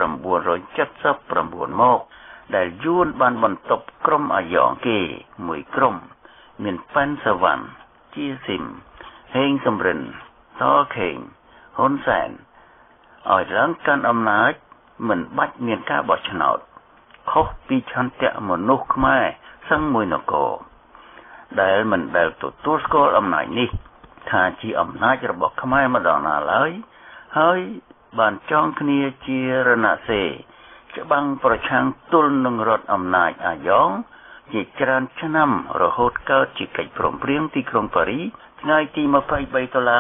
Speaker 3: មកដែលយួនបានបន្ទប់ក្រុមអាយ៉ងគេមួយក្រុមមានប៉ែនសវណ្ណជាស៊ីមហេងសំរិនតខេងហ៊ុនសែនឲ្យឡើងកាន់អំណាចមិនបាច់មានការបោះឆ្នោតខុសពីឆន្ទៈមនុស្សខ្មែរសឹងមួយនគរដែលមិនដែលទទួលស្គាល់អំណាចនេះថាជាអំណាចរបស់ខ្មែរម្ដងណាឡើយហើយបានចងគ្នាជារណសេរីច្បាំងប្រឆាំងទល់នឹងរដ្ឋអំណាចអាយ៉ងជាច្រើនឆ្នាំរហូតកើតជាកិច្ចព្រមព្រៀងទីក្រុងប៉ារីថ្ងៃទី23ដុល្លារ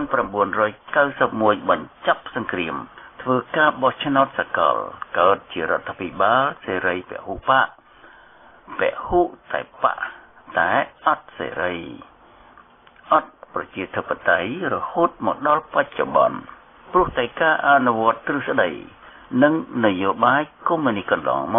Speaker 3: 1991បញ្ចប់សង្គ្រាមធ្វើការបោះឆ្នោតសកលកើតជារដ្ឋាភិបាលសេរីពហុបកពហុតែបកតែអត់សេរីអត់ប្រជាធិបតេយ្យរហូតមកដល់បច្ចុប្បន្នព្រោះតែការអនុវត្តទ្រឹស្ដីនិងនយោបាយកុម្មុយនីសកន្លងមក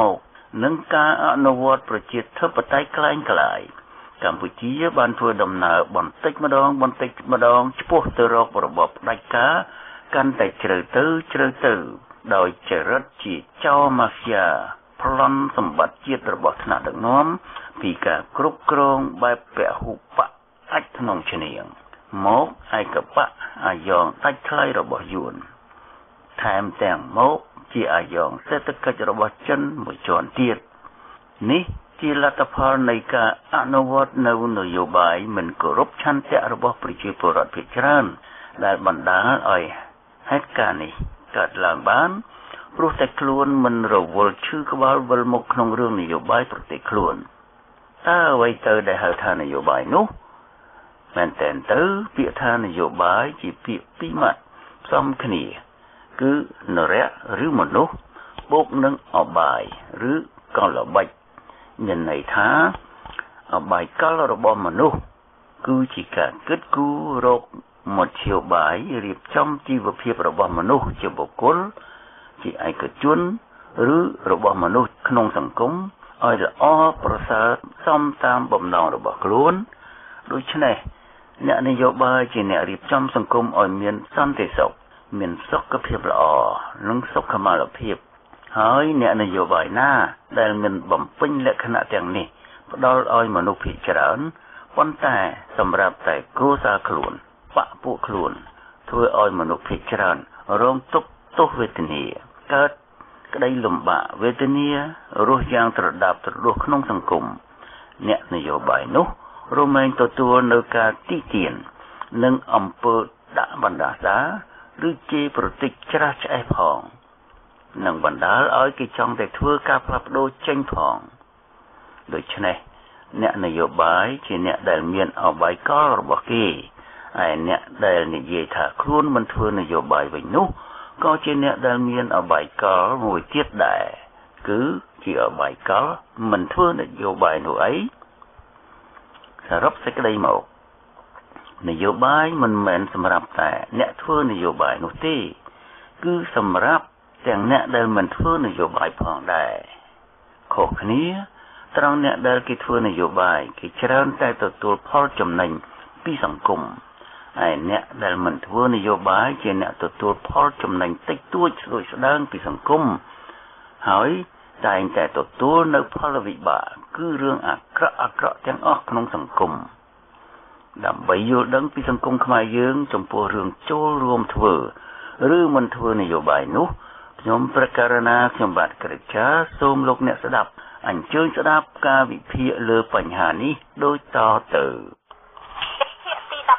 Speaker 3: និងការអនុវត្តប្រជាធិបតេយ្យคล้ายៗកម្ពុជាបានធ្វើដំណើរបន្តិចម្ដងឆ្ពោះទៅរករបបផ្ដាច់ការកាន់តែជ្រៅទៅដោយចរិតជាចោរម៉ាហ្វៀប្លន់សម្បត្តិជាតិរបស់ថ្នាក់ដឹកនាំពីការគ្រប់គ្រងបែបពហុបកអាចក្នុងឈ្នាងមកឯកបកអាយ៉ងដាច់ថ្លៃរបស់យួនថែមទាំងមកជាអាយ៉ងសេដ្ឋកិច្ចរបស់ចិនមួយជាន់ទៀតនេះជាលទ្ធផលនៃការអនុវត្តនៅនយោបាយមិនគោរពឆន្ទៈរបស់ប្រជាពលរដ្ឋភាគច្រើនដែលបណ្ដាលឲ្យហេតុការណ៍នេះកើតឡើងបានព្រោះតែខ្លួនមិនរវល់ឈឺក្បាលវិលមុខក្នុងរឿងនយោបាយប្រទេសខ្លួនតើអ្វីទៅដែលហៅថានយោបាយនោះមែនតើទៅពាក្យថានយោបាយជាពាក្យពីរម៉ាត់ផ្សំគ្នាគឺនរៈឬមនុស្សបូកនឹងអបាយឬកលល្បិចមានន័យថាអបាយកលរបស់មនុស្សគឺជាការគិតគូររកមធ្យោបាយរៀបចំជីវភាពរបស់មនុស្សជាបុគ្គលជាឯកជនឬរបស់មនុស្សក្នុងសង្គមឲ្យល្អប្រសើរសមតាមបំណងរបស់ខ្លួនដូច្នេះអ្នកនយោបាយជាអ្នករៀបចំសង្គមឲ្យមានសន្តិសុខមានសុខភាពល្អនិងសុខុមាលភាពហើយអ្នកនយោបាយណាដែលមិនបំពេញលក្ខណៈទាំងនេះផ្ដល់ឲ្យមនុស្សភាគច្រើនប៉ុន្តែសម្រាប់តែគ្រួសារខ្លួនបកពួកខ្លួនធ្វើឲ្យមនុស្សភាគច្រើនរងទុក្ខទោសវេទនាកើតក្តីលំបាកវេទនារស់យ៉ាងត្រដាប់ត្រដួសក្នុងសង្គមអ្នកនយោបាយនោះរមែងទទួលនៅការទីទាននិងអំពើដាក់បណ្ដាសាឬជេរប្រតិចច្រាស់ឆ្អេះផងនឹងបណ្ដាលឲ្យគេចង់តែធ្វើការផ្លាស់ប្ដូរចេញផងដូច្នេះអ្នកនយោបាយជាអ្នកដែលមានអបាយកលរបស់គេហើយអ្នកដែលនិយាយថាខ្លួនមិនធ្វើនយោបាយវិញនោះក៏ជាអ្នកដែលមានអបាយកលមួយទៀតដែរគឺជាអបាយកលមិនធ្វើនយោបាយនោះអីសរុបសេចក្តីមកនយោបាយមិនមែនសម្រាប់តែអ្នកធ្វើនយោបាយនោះទេគឺសម្រាប់ទាំងអ្នកដែលមិនធ្វើនយោបាយផងដែរខុសគ្នាត្រង់អ្នកដែលគេធ្វើនយោបាយគេច្រើនតែទទួលផលចំណេញពីសង្គមហើយអ្នកដែលមិនធ្វើនយោបាយជាអ្នកទទួលផលចំណេញតិចតួចស្រួយស្ដើងពីសង្គមហើយតែងតែទទួលនៅផលវិបាកគឺរឿងអាក្រក់ទាំងអស់ក្នុងសង្គមដើម្បីយល់ដឹងពីសង្គមខ្មែរយើងចំពោះរឿងចូលរួមធ្វើឬមិនធ្វើនយោបាយនោះខ្ញុំប្រកាសណាខ្ញុំបាទក្រិតចាសូមលោកអ្នកស្ដាប់អញ្ជើញស្ដាប់ការវិភាគលើបញ្ហានេះដូចតទៅ
Speaker 2: ភាគទី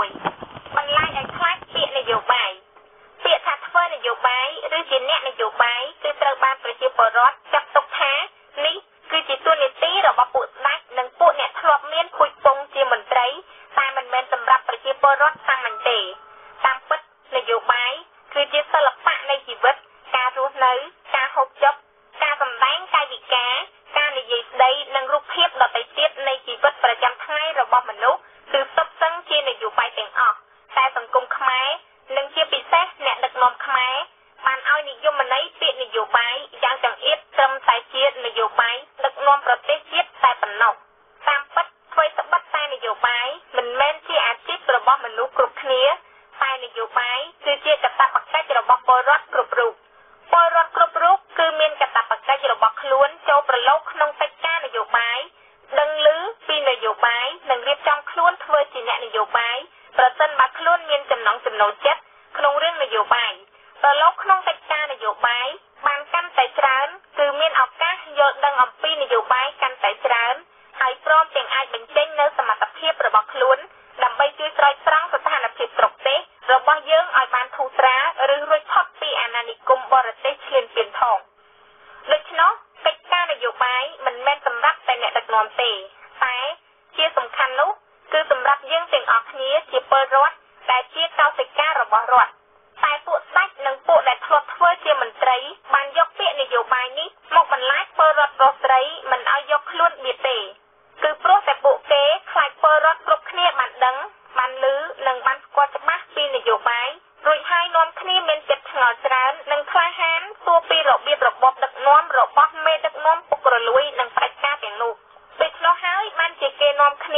Speaker 2: 16បន្លាយឲ្យខ្លាចពាក្យនយោបាយពាក្យថាធ្វើនយោបាយឬជាអ្នកនយោបាយគឺត្រូវបានប្រជាពលរដ្ឋចាត់ទុកថានេះគឺជាតួនាទីរបស់ពួកស្ដេចនិងពួកអ្នកធ្លាប់មានខូចពងជាមន្ត្រីតែមិនមែនសម្រាប់ប្រជាពលរដ្ឋសាមញ្ញទេតាមពិតនយោបាយគឺជាសិល្បៈនៃជីវិតការរស់នៅការហូបចុកការសម្ដែងកាយវិការការនិយាយស្ដីនិងរូបភាពដទៃទៀតនៃជីវិតប្រចាំថ្ងៃរបស់មនុស្សគឺសុទ្ធសឹងជានយោបាយទាំងអស់តែសង្គមខ្មែរនិងជាពិសេសអ្នកដឹកនាំខ្មែរបានឲ្យនិយមន័យពាក្យនយោបាយយ៉ាងចង្អៀតត្រឹមតែជានយោបាយដឹកនាំប្រទេសជាតិតែប៉ុណ្ណោះតាមពិតអ្វីត្បិតតែនយោបាយមិនមែនជាអាជីពរបស់មនុស្សគ្រប់គ្នាតែនយោបាយគឺជាកាតព្វកិច្ចរបស់ពលរដ្ឋគ្រប់រូបពលរដ្ឋគ្រប់រូបគឺមានកាតព្វកិច្ចរបស់ខ្លួនចូលប្រឡូកក្នុងកិច្ចការនយោបាយដឹងឮពីនយោបាយនិងរៀបចំខ្លួនធ្វើជាអ្នកនយោបាយប្រសិនបើខ្លួនមានចំណង់ចំណូលចិត្តក្នុងរឿងនយោបាយប្រឡូកក្នុងកិច្ចការនយោបាយបានកាន់តែច្រើនគឺមានឱកាសយល់ដឹងអំពីនយោបាយកាន់តែច្រើនហើយព្រមទាំងអាចបញ្ចេញនូវសមត្ថភាពរបស់ខ្លួនដើម្បីជួយស្រោចស្រង់ស្ថានភាពស្រុកទេសរបស់យើងឲ្យបានធូរស្រាលឬរួចផុតពីអាណានិគមបរទេសឈ្លានពានផងដូច្នោះកិច្ចការនយោបាយមិនមែនសម្រាប់តែអ្នកដឹកនាំទេតែជាសំខាន់នោះគឺសម្រាប់យើងទាំងអស់គ្នាជាពលរដ្ឋដែលជាកោសិការបស់រដ្ឋតែពួកស្ដេចនិងពួកដែលធ្លាប់ធ្វើជាមន្ត្រីបានយកពាក្យនយោបាយនេះមកបន្លាចពលរដ្ឋប្រុសស្រីមិនឲ្យយកខ្លួនបៀតទេគឺព្រោះតែពួកគេខ្លាចពលរដ្ឋគ្រប់គ្នាបានដឹងបានឮនិងបានស្គាល់ច្បាស់ពីនយោបាយរួចហើយនាំគ្នាមានចិត្តឆ្ងល់ច្រើននិងក្លាហានសួរពីរបៀបរបបដឹកនាំរបស់មេដឹកនាំពុករ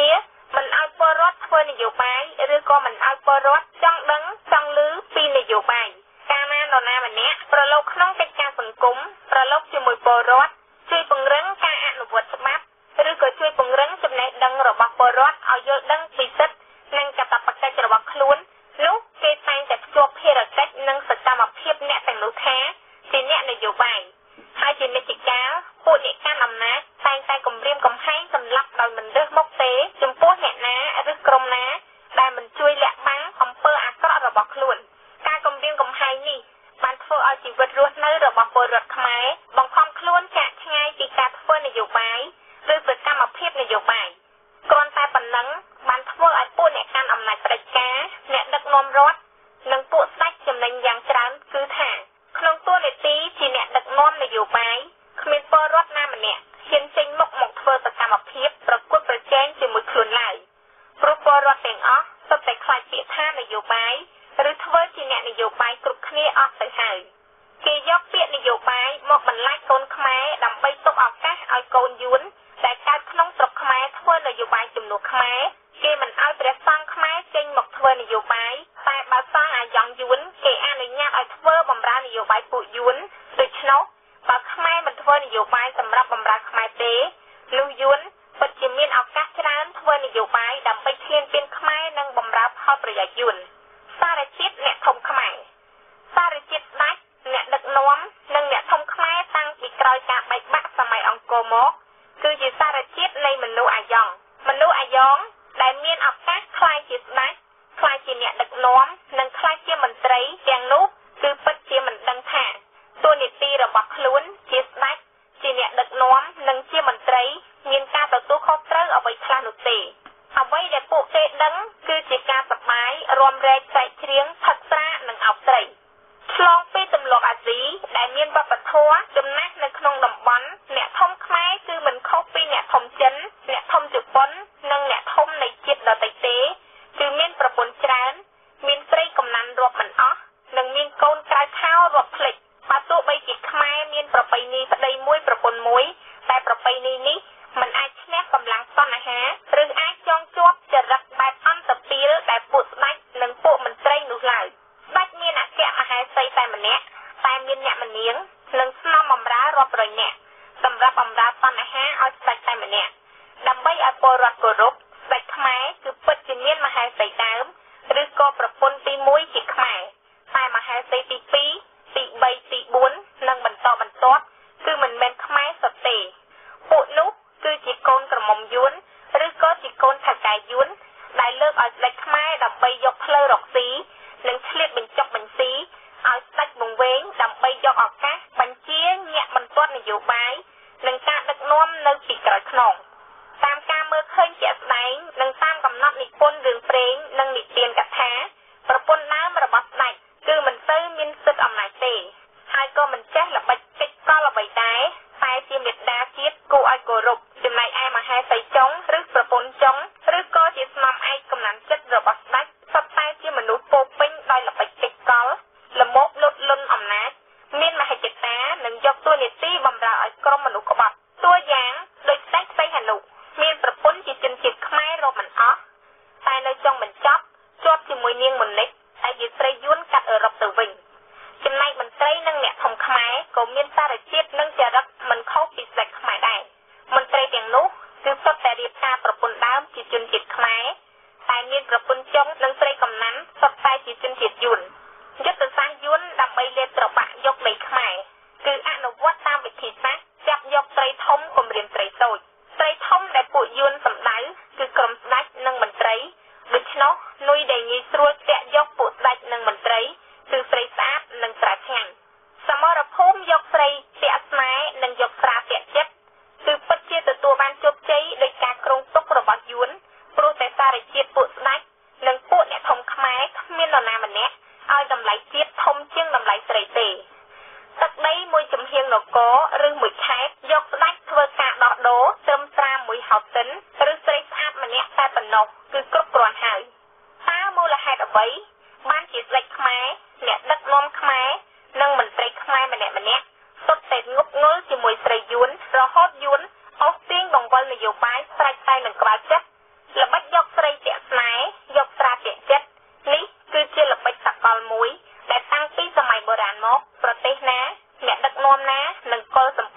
Speaker 5: គ្នាមិនឲ្យពលរដ្ឋធ្វើនយោបាយឬក៏មិនឲ្យពលរដ្ឋចង់ដឹងចង់ឮពីនយោបាយកាលណានរណាម្នាក់ប្រឡូកក្នុងកិច្ចការសង្គមប្រឡូកជាមួយពលរដ្ឋជួយពង្រឹងការអនុវត្តច្បាប់ឬក៏ជួយពង្រឹងចំណេះដឹងរបស់ពលរដ្ឋឲ្យយល់ដឹងពីសិទ្ធិនិងកាតព្វកិច្ចរបស់ខ្លួននោះគេតែងតែភ្ជាប់ភារកិច្ចនិងសកម្មភាពអ្នកទាំងនោះថាជាអ្នកនយោបាយហើយជានិច្ចកាលពួកអ្នកកាន់អំណាចតែងតែគម្រាមកំហែងសម្លាប់ដោយមិនរើសមុខទេចំពោះអ្នកណាឬក្រុមណាដែលមិនជួយលាក់បាំងអំពើអាក្រក់របស់ខ្លួនការគម្រាមកំហែងនេះបានធ្វើឲ្យជីវិតរស់នៅរបស់ពលរដ្ឋខ្មែរបង្ខំខ្លួនចាកឆ្ងាយពីការធ្វើនយោបាយឬសកម្មភាពនយោបាយគ្រាន់តែប៉ុណ្ណឹងបានធ្វើឲ្យពួកអ្នកកាន់អំណាចផ្ដាច់ការអ្នកដឹកនាំរដ្ឋនិងពួកស្ដេចចំណេញយ៉ាងច្រើនគឺថាក្នុងតួនាទីជាអ្នកដឹកនាំនយោបាយគ្មានពលរដ្ឋណាម្នាក់ហ៊ានចេញមុខមកធ្វើសកម្មភាពប្រកួតប្រជែងជាមួយខ្លួនឡើយព្រោះពលរដ្ឋទាំងអស់សុទ្ធតែខ្លាចពាក្យថានយោបាយឬធ្វើជាអ្នកនយោបាយគ្រប់គ្នាអស់ទៅហើយគេយកពាក្យនយោបាយមកបន្លាចកូនខ្មែរដើម្បីទុកឱកាសឲ្យកូនយួនដែលកើតក្នុងស្រុកខ្មែរធ្វើនយោបាយជំនួសខ្មែរគេមិនឲ្យព្រះសង្ឃខ្មែរចេញមកធ្វើនយោបាយតែបើសង្ឃអាយ៉ងយួនគេអនុញ្ញាតឲ្យធ្វើបម្រើនយោបាយពួកយួនដូច្នោះបើខ្មែរមិនធ្វើនយោបាយសម្រាប់បម្រើខ្មែរទេនោះយួនពិតជាមានឱកាសច្រើនធ្វើនយោបាយដើម្បីឈ្លានពានខ្មែរនិងបម្រើផលប្រយោជន៍យួនសារជាតិអ្នកធំខ្មែរសារជាតិស្ដេចអ្នកដឹកនាំនិងអ្នកធំខ្មែរតាំងពីក្រោយការបែកបាក់សម័យអង្គរមកគឺជាសារជាតិនៃមនុស្សអាយ៉ងដែលមានឱកាសក្លាយជាស្ដេចក្លាយជាអ្នកដឹកនាំនិងក្លាយជាមន្ត្រីទាំងនោះគឺពិតជាមិនដឹងថាតួនាទីរបស់ខ្លួនជាស្ដេចជាអ្នកដឹកនាំនិងជាមន្ត្រីមានការទទួលខុសត្រូវអ្វីខ្លះនោះទេអ្វីដែលពួកគេដឹងគឺជាការសប្បាយរំលែកចែកច្រៀងផឹកស្រានិងអោបស្រីឆ្លងពីទម្លាប់អាស៊ីដែលមានវប្បធម៌ចំណាស់នៅក្នុងតំបន់អ្នកធំខ្មែរគឺមិនខុសពីអ្នកធំចិនអ្នកធំជប៉ុននិងអ្នកធំនៃជាតិដទៃទេគឺមានប្រពន្ធច្រើនមានស្រីកំណាន់រាប់មិនអស់និងមានកូនក្រៅខោរាប់ភ្លេចបើទោះបីជាខ្មែរមានប្រពៃណីប្តីមួយប្រពន្ធមួយតែប្រពៃណីនេះមិនអាចឈ្នះកម្លាំងតណ្ហាឬអាចចងជាប់ចរិតបែបអន្តពាលដែលពួកស្ដេចនិងពួកមន្ត្រីនោះឡើយស្ដេចមានអគ្គមហេសីតែម្នាក់តែមានអ្នកមនាងនិងស្នំបម្រើរាប់រយនាក់សម្រាប់បម្រើតណ្ហាឲ្យស្ដេចតែម្នាក់ដើម្បីឲ្យពលរដ្ឋគោរពស្ដេចខ្មែរគឺពិតជាមានមហេសីដើមឬក៏ប្រពន្ធទី1ជាខ្មែរតែមហេសីទី2ទី3ទី4និងបន្តបន្ទាប់គឺមិនមែនខ្មែរសុទ្ធទេពួកនោះគឺជាកូនក្រមុំយួនឬក៏ជាកូនថៅកែយួនដែលលើកឲ្យស្ដេចខ្មែរដើម្បីយកផ្លូវរកស៊ីនិងឆ្លៀតបញ្ចុកបញ្ស៊ីឲ្យស្ដេចវង្វេងដើម្បីយកឱកាសបញ្ជាញាក់បន្ទាត់នយោបាយនិងការដឹកនាំនៅពីក្រោយខ្នងតាមការមើលឃើញជាក់ស្ដែងនិងតាមកំណត់និពន្ធរឿងព្រេងនិងនិទានកថាប្រពន្ធដើមរបស់ស្ដេចគឺមិនទៅមានសិទ្ធិអំណាចទេហើយក៏មិនចេះល្បិចកិច្ចកលអ្វីដែរតែជាមេត្តាជាតិគួរឲ្យគោរពចំណែកឯមហេសីចុងឬប្រពន្ធចុងឬក៏ជាស្នំឯកកំណាន់ចិត្តរបស់ស្ដេចសុទ្ធតែជាមនុស្សពោពេញដោយល្បិចកិច្ចកលល្មមលុតលន់អំណាចមានមហិច្ឆតានិងយកតួនាទីបម្រើឲ្យក្រុមមនុស្សក្បត់តួយ៉ាងដូចស្ដេចសីហនុមានប្រពន្ធជាជនជាតិខ្មែររាប់មិនអស់តែនៅចុងបញ្ចប់ជាប់ជាមួយនាងមុនិកដែលជាស្រីយួនកាត់អឺរ៉ុបទៅវិញចំណែកមន្ត្រីនិងអ្នកធំខ្មែរក៏មានសារជាតិនិងចរិតមិនខុសពីស្ដេចខ្មែរដែរមន្ត្រីទាំងនោះគឺសុទ្ធតែរៀបការប្រពន្ធដើមជាជនជាតិខ្មែរតែមានប្រពន្ធចុងនិងស្រីកំណាន់សុទ្ធតែជាជនជាតិយួនយុទ្ធសាស្ត្រយួនដើម្បីលេបត្របាក់យកដីខ្មែរគឺអនុវត្តតាមវិធីសាស្ត្រចាប់យកត្រីធំគំរាមត្រីតូចត្រីធំដែលពួកយួនសម្ដៅគឺក្រុមស្ដេចនិងមន្ត្រីដូច្នោះនុយដែលងាយស្រួលតាក់យកពួកស្ដេចនិងមន្ត្រីគឺស្រីស្អាតនិងស្រាឆ្ងាញ់សមរភូមិយកស្រីតាក់ស្នេហ៍និងយកស្រាតាក់ចិត្តគឺពិតជាទទួលបានជោគជ័យដោយការគ្រោងទុករបស់យួនព្រោះតែសារជាតិពួកស្ដេចនិងពួកអ្នកធំខ្មែរគ្មាននរណាម្នាក់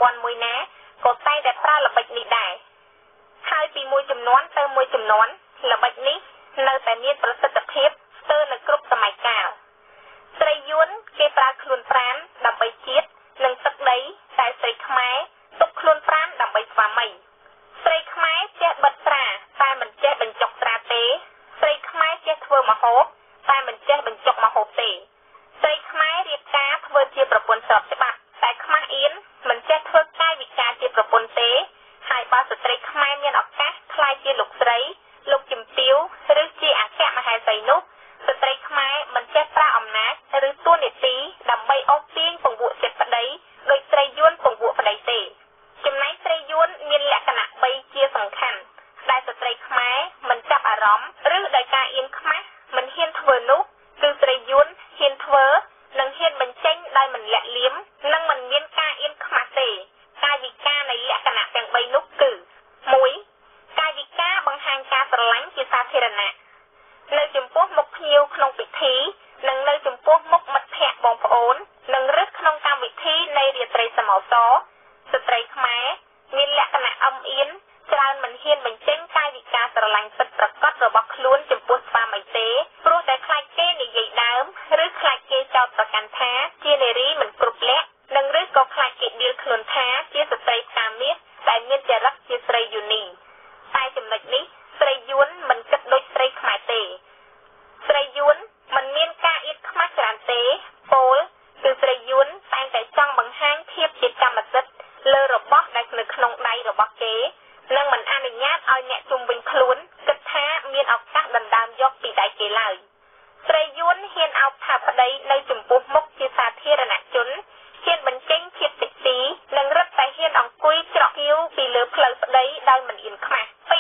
Speaker 5: ព័ន្ធមួយណាក៏តែងតែប្រើល្បិចនេះដែរហើយពីមួយចំនួនទៅមួយចំនួនល្បិចនេះនៅតែមានប្រសិទ្ធភាពស្ទើរនៅគ្រប់សម័យកាលស្រីយួនគេប្រើខ្លួនប្រាណដើម្បីជាតិនិងទឹកដីតែស្រីខ្មែរទុកខ្លួនប្រាណដើម្បីស្វាមីស្រីខ្មែរចេះបិទត្រាតែមិនចេះបញ្ចុកត្រាទេស្រីខ្មែរចេះធ្វើម្ហូបតែមិនចេះបញ្ចុកម្ហូបទេស្រីខ្មែររៀបការធ្វើជាប្រពន្ធស្របច្បាប់តែខ្មាស់អៀនមិនចេះធ្វើកាយវិការជាប្រពន្ធទេហើយបើស្ត្រីខ្មែរមានឱកាសក្លាយជាលោកស្រីលោកជំទាវឬជាអគ្គមហេសីនោះស្ត្រីខ្មែរមិនចេះប្រើអំណាចឬតួនាទីដើម្បីអូសទាញពង្វក់ចិត្តប្តីដោយស្រីយួនពង្វក់ប្តីទេចំណែកស្រីយួនមានលក្ខណៈ3ជាសំខាន់ដែលស្ត្រីខ្មែរមិនចាប់អារម្មណ៍ឬដោយការអៀនខ្មាស់មិនហ៊ានធ្វើនោះគឺស្រីយួនហ៊ានធ្វើនិងហ៊ានបញ្ចេញដោយមិនលាក់លៀមនិងមិនមានការអៀនខ្មាស់ទេកាយវិការនៃលក្ខណៈទាំង3នោះគឺ 1. កាយវិការបង្ហាញការស្រឡាញ់ជាសាធារណៈនៅចំពោះមុខភ្ញៀវក្នុងពិធីនិងនៅចំពោះមុខមិត្តភ័ក្តិបងប្អូននិងឬក្នុងកម្មវិធីនៃរាត្រីសមោសរស្ត្រីខ្មែរមានលក្ខណៈអឹមអៀនច្រើនមិនហ៊ានបញ្ចេញកាយវិការស្រឡាញ់ពិតប្រាកដរបស់ខ្លួនចំពោះស្វាមីទេព្រោះតែខ្លាចគេនិយាយដើមឬខ្លាចគេចោទប្រកាន់ថាជានារីមិនគ្រប់លក្ខនិងឬក៏ខ្លាចគេដៀលខ្លួនថាជាស្ត្រីផ្កាមាសដែលមានចរិតជាស្រីយូនីតែចំណុចនេះស្រីយួនមិនគិតដូចស្រីខ្មែរទេស្រីយួនមិនមានការអៀនខ្មាស់ច្រើនទេពោលគឺស្រីយួនតែងតែចង់បង្ហាញភាពជាកម្មសិទ្ធិលើរបស់ដែលនៅក្នុងដៃរបស់គេនិងមិនអនុញ្ញាតឲ្យអ្នកជុំវិញខ្លួនគិតថាមានឱកាសដណ្ដើមយកពីដៃគេឡើយស្រីយួនហ៊ានអោបថាប្តីនៅចំពោះមុខជាសាធារណជនហ៊ានបញ្ចេញភាពតិចទីនិងរឹតតែហ៊ានអង្គុយច្រកគៀវពីលើផ្លូវប្តីដោយមិនអៀនខ្មាស់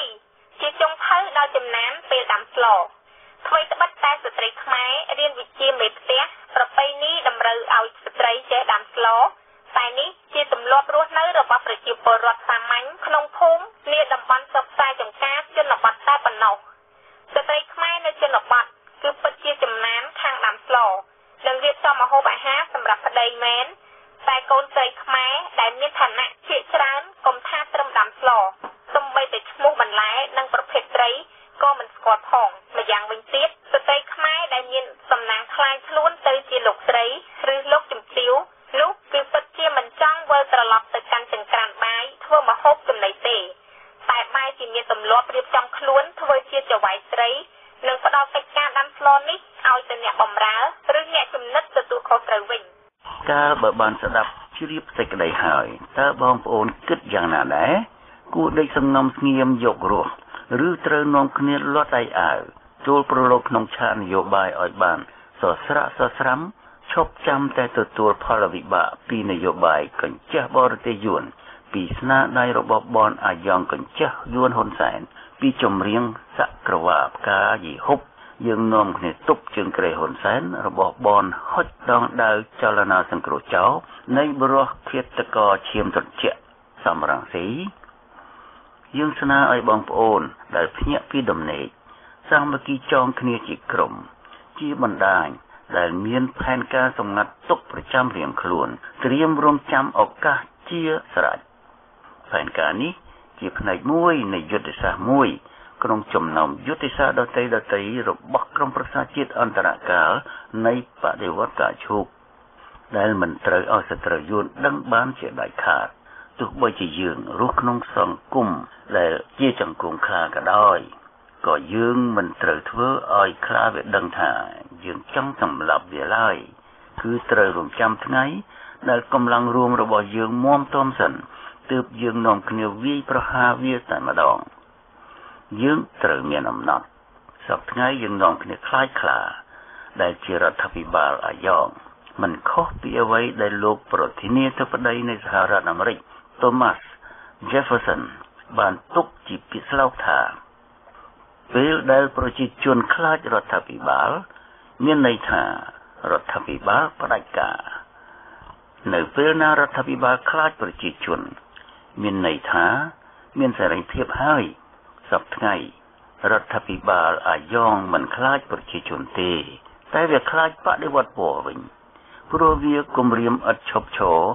Speaker 5: 2. ជាចុងភៅដោយចំណានពេលដាំស្លអ្វីត្បិតតែស្ត្រីខ្មែររៀនវិជ្ជាមេផ្ទះប្រពៃណីតម្រូវឲ្យស្ត្រីចេះដាំស្លតែនេះជាទម្លាប់រស់នៅរបស់ប្រជាពលរដ្ឋសាមញ្ញក្នុងភូមិនាតំបន់ស្រុកខ្សែចំការជនបទតែប៉ុណ្ណោះស្ត្រីខ្មែរនៅជនបទគឺពិតជាចំណានខាងដាំស្លនិងរៀបចំម្ហូបអាហារសម្រាប់ប្តីមែនតែកូនស្រីខ្មែរដែលមានឋានៈជាច្រើនកុំថាត្រឹមដាំស្លសូម្បីតែឈ្មោះបន្លែនិងប្រភេទត្រីក៏មិនស្គាល់ផងម្យ៉ាងវិញទៀតស្ត្រីខ្មែរដែលមានសំណាងខ្លាយខ្លួនទៅជាលោកស្រីឬលោកជំទាវនោះគឺពិតជាមិនចង់វិលត្រឡប់ទៅកាន់ចង្ក្រានបាយធ្វើម្ហូបចំណីទេតែបែរជាមានទម្លាប់រៀបចំខ្លួនធ្វើជាចៅហ្វាយស្រីនិងផ្ដល់កិច្ចការដាំស្លនេះឲ្យទៅអ្នកបម្រើឬអ្នកចំណិតទទួលខុសត្រូវវិញ
Speaker 3: កាលបើបានស្ដាប់ជ្រាបសេចក្តីហើយតើបងប្អូនគិតយ៉ាងណាដែរគួរដេកសំងំស្ងៀមយករស់ឬត្រូវនាំគ្នាលាត់ដៃអាវចូលប្រឡូកក្នុងឆាកនយោបាយឲ្យបានសស្រាក់សស្រាំឈប់ចាំតែទទួលផលវិបាកពីនយោបាយកញ្ចេះបរទេសយួនពីស្នាដៃរបស់បនអាយ៉ងកញ្ចេះយួនហ៊ុនសែនពីចម្រៀងសក្រវាផ្កាយីហុបយើងនាំគ្នាទប់ជើងក្រែហ៊ុនសែនរបស់បនហុចដងដាវចលនាសង្គ្រោះចោលនៃបរិះឃាតករឈាមត្រជាក់សំរងស៊ីយើងស្នើឲ្យបងប្អូនដែលភ្ញាក់ពីដំណេកសាមគ្គីចងគ្នាជាក្រុមជាបណ្ដាញដែលមានផែនការសម្ងាត់ទុកប្រចាំរៀងខ្លួនត្រៀមរងចាំឱកាសជាស្រេចផែនការនេះជាផ្នែកមួយនៃយុទ្ធសាស្ត្រមួយក្នុងចំណោមយុទ្ធសាស្ត្រដទៃរបស់ក្រមប្រសាជាតិអន្តរកាលនៃបដិវត្តការឈូកដែលមិនត្រូវឲ្យសត្រូវយួនដឹងបានជាដាច់ខាតទោះបីជាយើងរស់ក្នុងសង្គមដែលជាចង្គង់ខ្លាក៏ដោយក៏យើងមិនត្រូវធ្វើឲ្យខ្លាវាដឹងថាយើងចង់សម្លាប់វាឡើយគឺត្រូវរងចាំថ្ងៃដែលកម្លាំងរួមរបស់យើងមាំទាំសិនទើបយើងនាំគ្នាវាយប្រហារវាតែម្ដងយើងត្រូវមានអំណត់សប្តាហ៍ថ្ងៃយើងនាំគ្នាខ្លាចខ្លាដែលជារដ្ឋាភិបាលអាយ៉ងមិនខុសពីអ្វីដែលលោកប្រធានាធិបតីនៃសហរដ្ឋអាមេរិក Thomas Jefferson បានទុកជាពាក្យស្លោកថាពេលដែលប្រជាជនខ្លាចរដ្ឋាភិបាលមានន័យថារដ្ឋាភិបាលផ្ដាច់ការនៅពេលណារដ្ឋាភិបាលខ្លាចប្រជាជនមានន័យថាមានសេរីភាពហើយសប្តាហ៍ថ្ងៃរដ្ឋាភិបាលអាយ៉ងមិនខ្លាចប្រជាជនទេតែវាខ្លាចបដិវត្តពណ៌វិញព្រោះវាគំរាមឥតឈប់ឈរ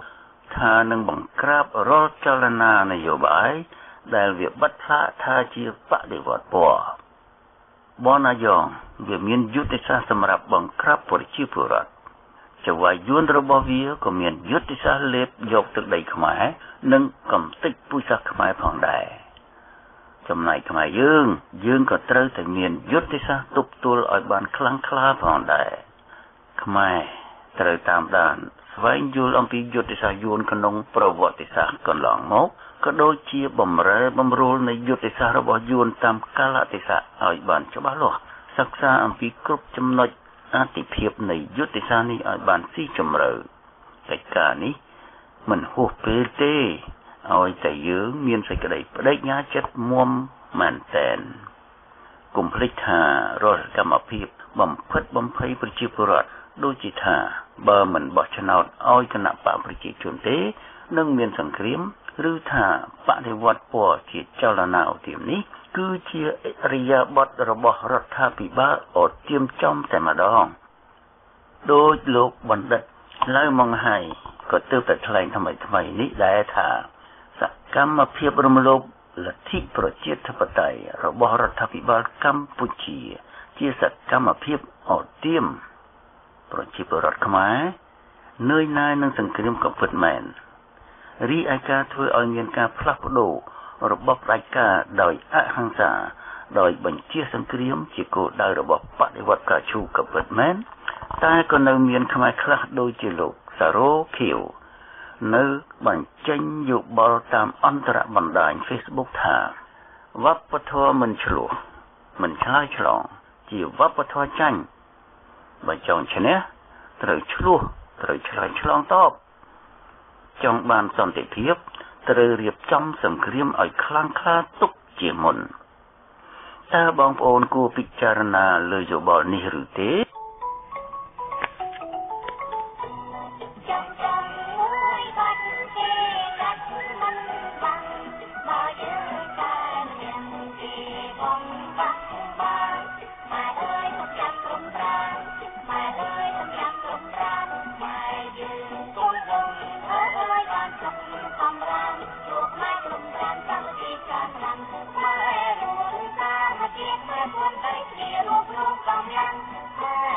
Speaker 3: ថានឹងបង្ក្រាបរាល់ចលនានយោបាយដែលវាបាត់ផ្លាកថាជាបដិវត្តពណ៌បនអាយ៉ងវាមានយុទ្ធសាស្ត្រសម្រាប់បង្ក្រាបប្រជាពលរដ្ឋចៅវាយយួនរបស់វាក៏មានយុទ្ធសាស្ត្រលេបយកទឹកដីខ្មែរនិងកំទេចពូជសាសន៍ខ្មែរផងដែរចំណែកខ្មែរយើងក៏ត្រូវតែមានយុទ្ធសាស្ត្រទប់ទល់ឲ្យបានខ្លាំងក្លាផងដែរខ្មែរត្រូវតាមដានស្វែងយល់អំពីយុទ្ធសាស្ត្រយួនក្នុងប្រវត្តិសាស្ត្រកន្លងមកក៏ដូចជាបំរើបំរួលនៃយុទ្ធសាស្ត្ររបស់យួនតាមកាលៈទេសៈឲ្យបានច្បាស់លាស់សិក្សាអំពីគ្រប់ចំណុចអតិភិបនៃយុទ្ធសាស្ត្រនេះឲ្យបានស៊ីជម្រៅកិច្ចការនេះមិនហួសពេលទេឲ្យតែយើងមានសេចក្តីប្តេជ្ញាចិត្តមាំមែនតែនកុំភ្លេចថារាល់កម្មភាពបំផិតបំភ័យប្រជាពលរដ្ឋដូចជាថាបើមិនបោះឆ្នោតឲ្យគណៈបកប្រជាជនទេនឹងមានសង្គ្រាមឬថាបដិវត្តពណ៌ជាចលនាឧទាមនេះគឺជាអរិយាបថរបស់រដ្ឋាភិបាលឧទាមចំតែម្ដងដោយលោកបណ្ឌិតឡៅម៉ុងហៃក៏ទើបតែថ្លែងថ្មីនេះដែរថាសកម្មភាពរំលោភលទ្ធិប្រជាធិបតេយ្យរបស់រដ្ឋាភិបាលកម្ពុជាជាសកម្មភាពឧទាមប្រជាពលរដ្ឋខ្មែរនឿយណាយនឹងសង្គ្រាមក៏ពិតមែនរីឯការធ្វើឲ្យមានការផ្លាស់ប្ដូររបបផ្ដាច់ការដោយអហិង្សាដោយបញ្ជាសង្គ្រាមជាគោលដៅរបស់បដិវត្តការឈូក៏ពិតមែនតែក៏នៅមានខ្មែរខ្លះដូចជាលោកសារ៉ូខៀវនៅបញ្ចេញយោបល់តាមអន្តរបណ្ដាញ Facebook ថាវប្បធម៌មិនឆ្លោះមិនឆ្លើយឆ្លងជាវប្បធម៌ចាញ់បើចង់ឈ្នះត្រូវឆ្លោះត្រូវឆ្លើយឆ្លងតបចង់បានសន្តិភាពត្រូវរៀបចំសង្គ្រាមឲ្យខ្លាំងក្លាទុកជាមុនតើបងប្អូនគួរពិចារណាលើយោបល់នេះឬទេ
Speaker 6: Hãy subscribe cho kênh Ghiền Mì Gõ để không bỏ lỡ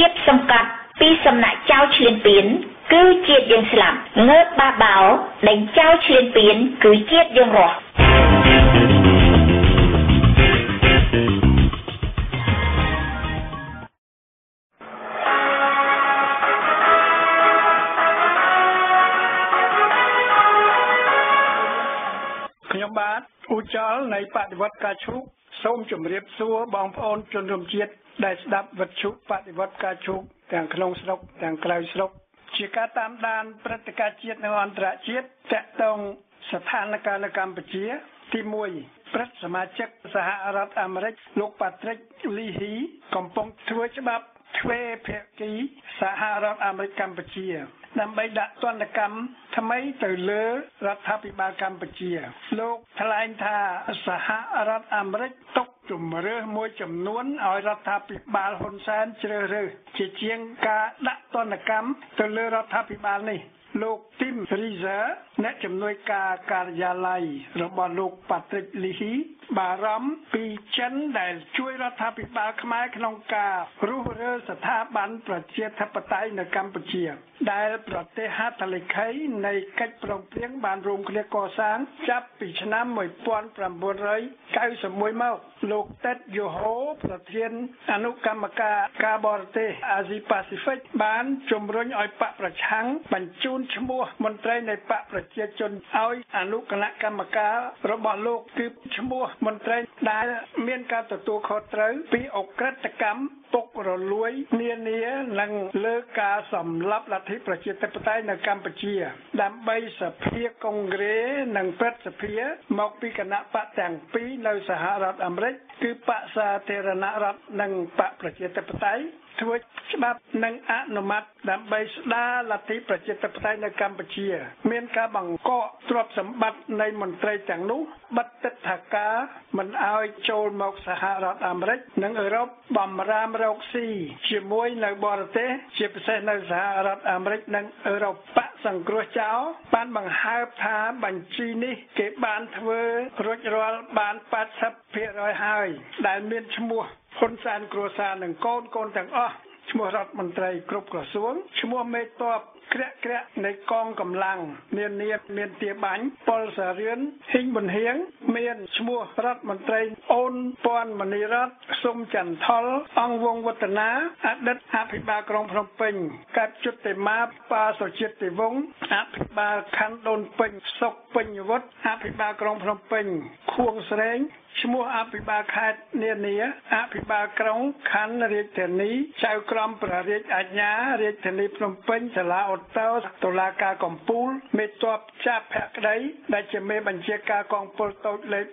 Speaker 2: ភាពសង្កត់ពីសំណាក់ចៅឈ្លានពានគឺជាតិយើងស្លាប់ងើបបាបោដេញចៅឈ្លានពានគឺជាតិយើងរស់
Speaker 6: ខ្ញុំបាទឧចលនៃបដិវត្តការឈូកសូមជម្រាបសួរបងប្អូនជនរួមជាតិដែលស្ដាប់វិទ្យុបដិវត្តការឈូកទាំងក្នុងស្រុកទាំងក្រៅស្រុកជាការតាមដានព្រឹត្តិការណ៍ជាតិនិងអន្តរជាតិទាក់ទងស្ថានភាពនៅកម្ពុជាទី1ព្រឹទ្ធសមាជិកសហរដ្ឋអាមេរិកលោក Patrick Leahy កំពុងធ្វើច្បាប់ទ្វេភាគីសហរដ្ឋអាមេរិកកម្ពុជាដើម្បីដាក់ទណ្ឌកម្មថ្មីទៅលើរដ្ឋាភិបាលកម្ពុជាលោកថ្លែងថាសហរដ្ឋអាមេរិកទុកជំរឿសមួយចំនួនឲ្យរដ្ឋាភិបាលហ៊ុនសែនជ្រើសរើសជាជាងការដាក់ទណ្ឌកម្មទៅលើរដ្ឋាភិបាលនេះលោក Tim Reiser អ្នកជំនួយការការិយាល័យរបស់លោក Patrick Leahy បារម្ភពីចិនដែលជួយរដ្ឋាភិបាលខ្មែរក្នុងការរុះរើស្ថាប័នប្រជាធិបតេយ្យនៅកម្ពុជាដែលប្រទេសហត្ថលេខីនៃកិច្ចព្រមព្រៀងបានរួមគ្នាកសាងចាប់ពីឆ្នាំ1991មកលោក Ted Yoho ប្រធានអនុកម្មការការបរទេសអាស៊ីប៉ាស៊ីហ្វិកបានជំរុញឲ្យបកប្រឆាំងបញ្ជូនឈ្មោះមន្ត្រីនៃបកប្រជាជនឲ្យអនុគណៈកម្មការរបស់លោកគឺឈ្មោះមន្ត្រីដែលមានការទទួលខុសត្រូវពីអក្រិតកម្មពុករលួយនានានិងលើការសម្លាប់លទ្ធិប្រជាធិបតេយ្យនៅកម្ពុជាដើម្បីសភាកុងក្រេនិងព្រឹទ្ធសភាមកពីគណៈបកទាំងពីរនៅសហរដ្ឋអាមេរិកគឺបកសាធារណរដ្ឋនិងបកប្រជាធិបតេយ្យធ្វើច្បាប់និងអនុម័តដើម្បីស្ដារលទ្ធិប្រជាធិបតេយ្យនៅកម្ពុជាមានការបង្កកទ្រព្យសម្បត្តិនៃមន្ត្រីទាំងនោះបិទទឹកថាការមិនឲ្យចូលមកសហរដ្ឋអាមេរិកនិងអឺរ៉ុបបំរាមរកស៊ីជាមួយនៅបរទេសជាពិសេសនៅសហរដ្ឋអាមេរិកនិងអឺរ៉ុបបកសង្គ្រោះចោលបានបង្ហើបថាបញ្ជីនេះគេបានធ្វើរួចរាល់បាន 80% ហើយដែលមានឈ្មោះហ៊ុនសែនគ្រួសារនិងកូនទាំងអស់ឈ្មោះរដ្ឋមន្ត្រីគ្រប់ក្រសួងឈ្មោះមេតបក្រាក់នៃកងកម្លាំងនានាមានទាបាញ់ប៉ុលសារឿនហ៊ីងប៊ុនហៀងមានឈ្មោះរដ្ឋមន្ត្រីអូនពាន់មនីរតសុំចន្ទថុលអង្គវងវឌ្ឍនាអតីតអភិបាលក្រុងភ្នំពេញកាត់ជុតទេមាប៉ាសុជាតិទីវងអភិបាលខណ្ឌដូនពេញសុកពេញវុឌ្ឍអភិបាលក្រុងភ្នំពេញខួងស្រេងឈ្មោះអភិបាលខេត្តនានាអភិបាលក្រុងខណ្ឌរាជធានីចៅក្រមព្រះរាជអាជ្ញារាជធានីភ្នំពេញសាលាឧត្តរតុលាការកំពូលមេតបចាប់ភក្តីដែលជាមេបញ្ជាការកងពលតូចលេខ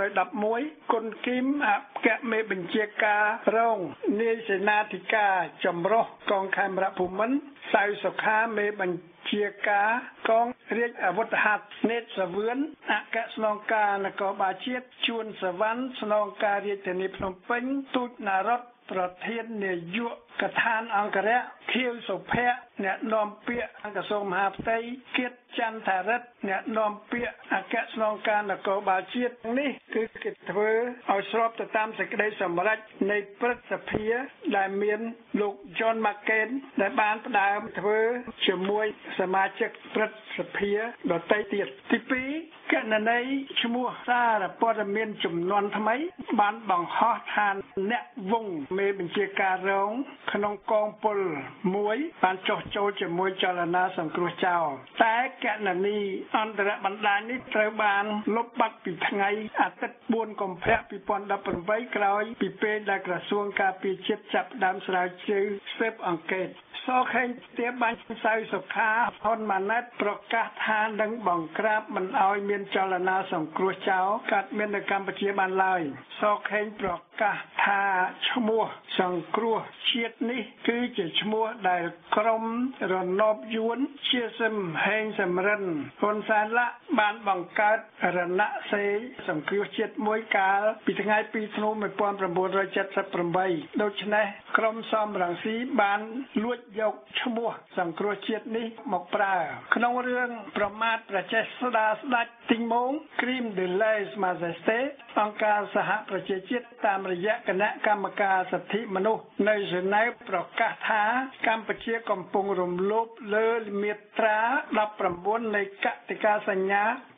Speaker 6: 911គុណគីមអគ្គមេបញ្ជាការរងនាយសេនាធិការចម្រុះកងខេមរភូមិន្ទសៅសុខាមេបញ្ជាការកងរាជអាវុធហត្ថនេតសវឿនអគ្គស្នងការនគរបាលជាតិជួនសវណ្ណស្នងការរាជធានីភ្នំពេញទូតនរដ្ឋប្រធាននាយកដ្ឋានអង្គរៈខៀវសុភ័ក្រអ្នកនាំពាក្យអង្គក្រសួងមហាផ្ទៃគៀតចន្ទថារិទ្ធអ្នកនាំពាក្យអគ្គស្នងការនគរបាលជាតិនេះគឺគេធ្វើឲ្យស្របទៅតាមសេចក្តីសម្រេចនៃព្រឹទ្ធសភាដែលមានលោក John McCain ដែលបានផ្ដើមធ្វើជាមួយសមាជិកព្រឹទ្ធសភាដទៃទៀតទី2គណនីឈ្មោះសារព័ត៌មានចំនួនថ្មីបានបង្ហោះថាអ្នកវងមេបញ្ជាការរងក្នុងកងពល1បានចុះចូលជាមួយចលនាសង្គ្រោះចោលតែគណនីអន្តរបណ្ដាញនេះត្រូវបានលុបបាត់ពីថ្ងៃអាទិត្យ4កុម្ភៈ2018ក្រោយពីពេលដែលក្រសួងការពារជាតិចាប់ផ្ដើមស្រាវជ្រាវស៊ើបអង្កេតសខេងទាបាញ់សៅសុខាហ៊ុនម៉ាណែតប្រកាសថានឹងបង្ក្រាបមិនឲ្យមានចលនាសង្គ្រោះចោលកើតមាននៅកម្ពុជាបានឡើយសខេងប្រកាសថាឈ្មោះសង្គ្រោះជាតិនេះគឺជាឈ្មោះដែលក្រុមរណបយួនជាសឹមហេងសំរិនហ៊ុនសែនឡាបានបង្កើតរណសេរីសង្គ្រោះជាតិមួយកាលពីថ្ងៃ2ធ្នូ1978ដូច្នេះក្រុមសំរងស៊ីបានលួចយកឈ្មោះសង្គ្រោះជាតិនេះមកប្រើក្នុងរឿងប្រមាថប្រជាស្ដាស្ដេចទីងម៉ង Crime de lèse majesté អង្គការសហប្រជាជាតិតាមរយៈគណៈកម្មការសិទ្ធិមនុស្សនៅហ្សឺណែវប្រកាសថាកម្ពុជាកំពុងរំលោភលើមាត្រា19នៃកតិកាសញ្ញា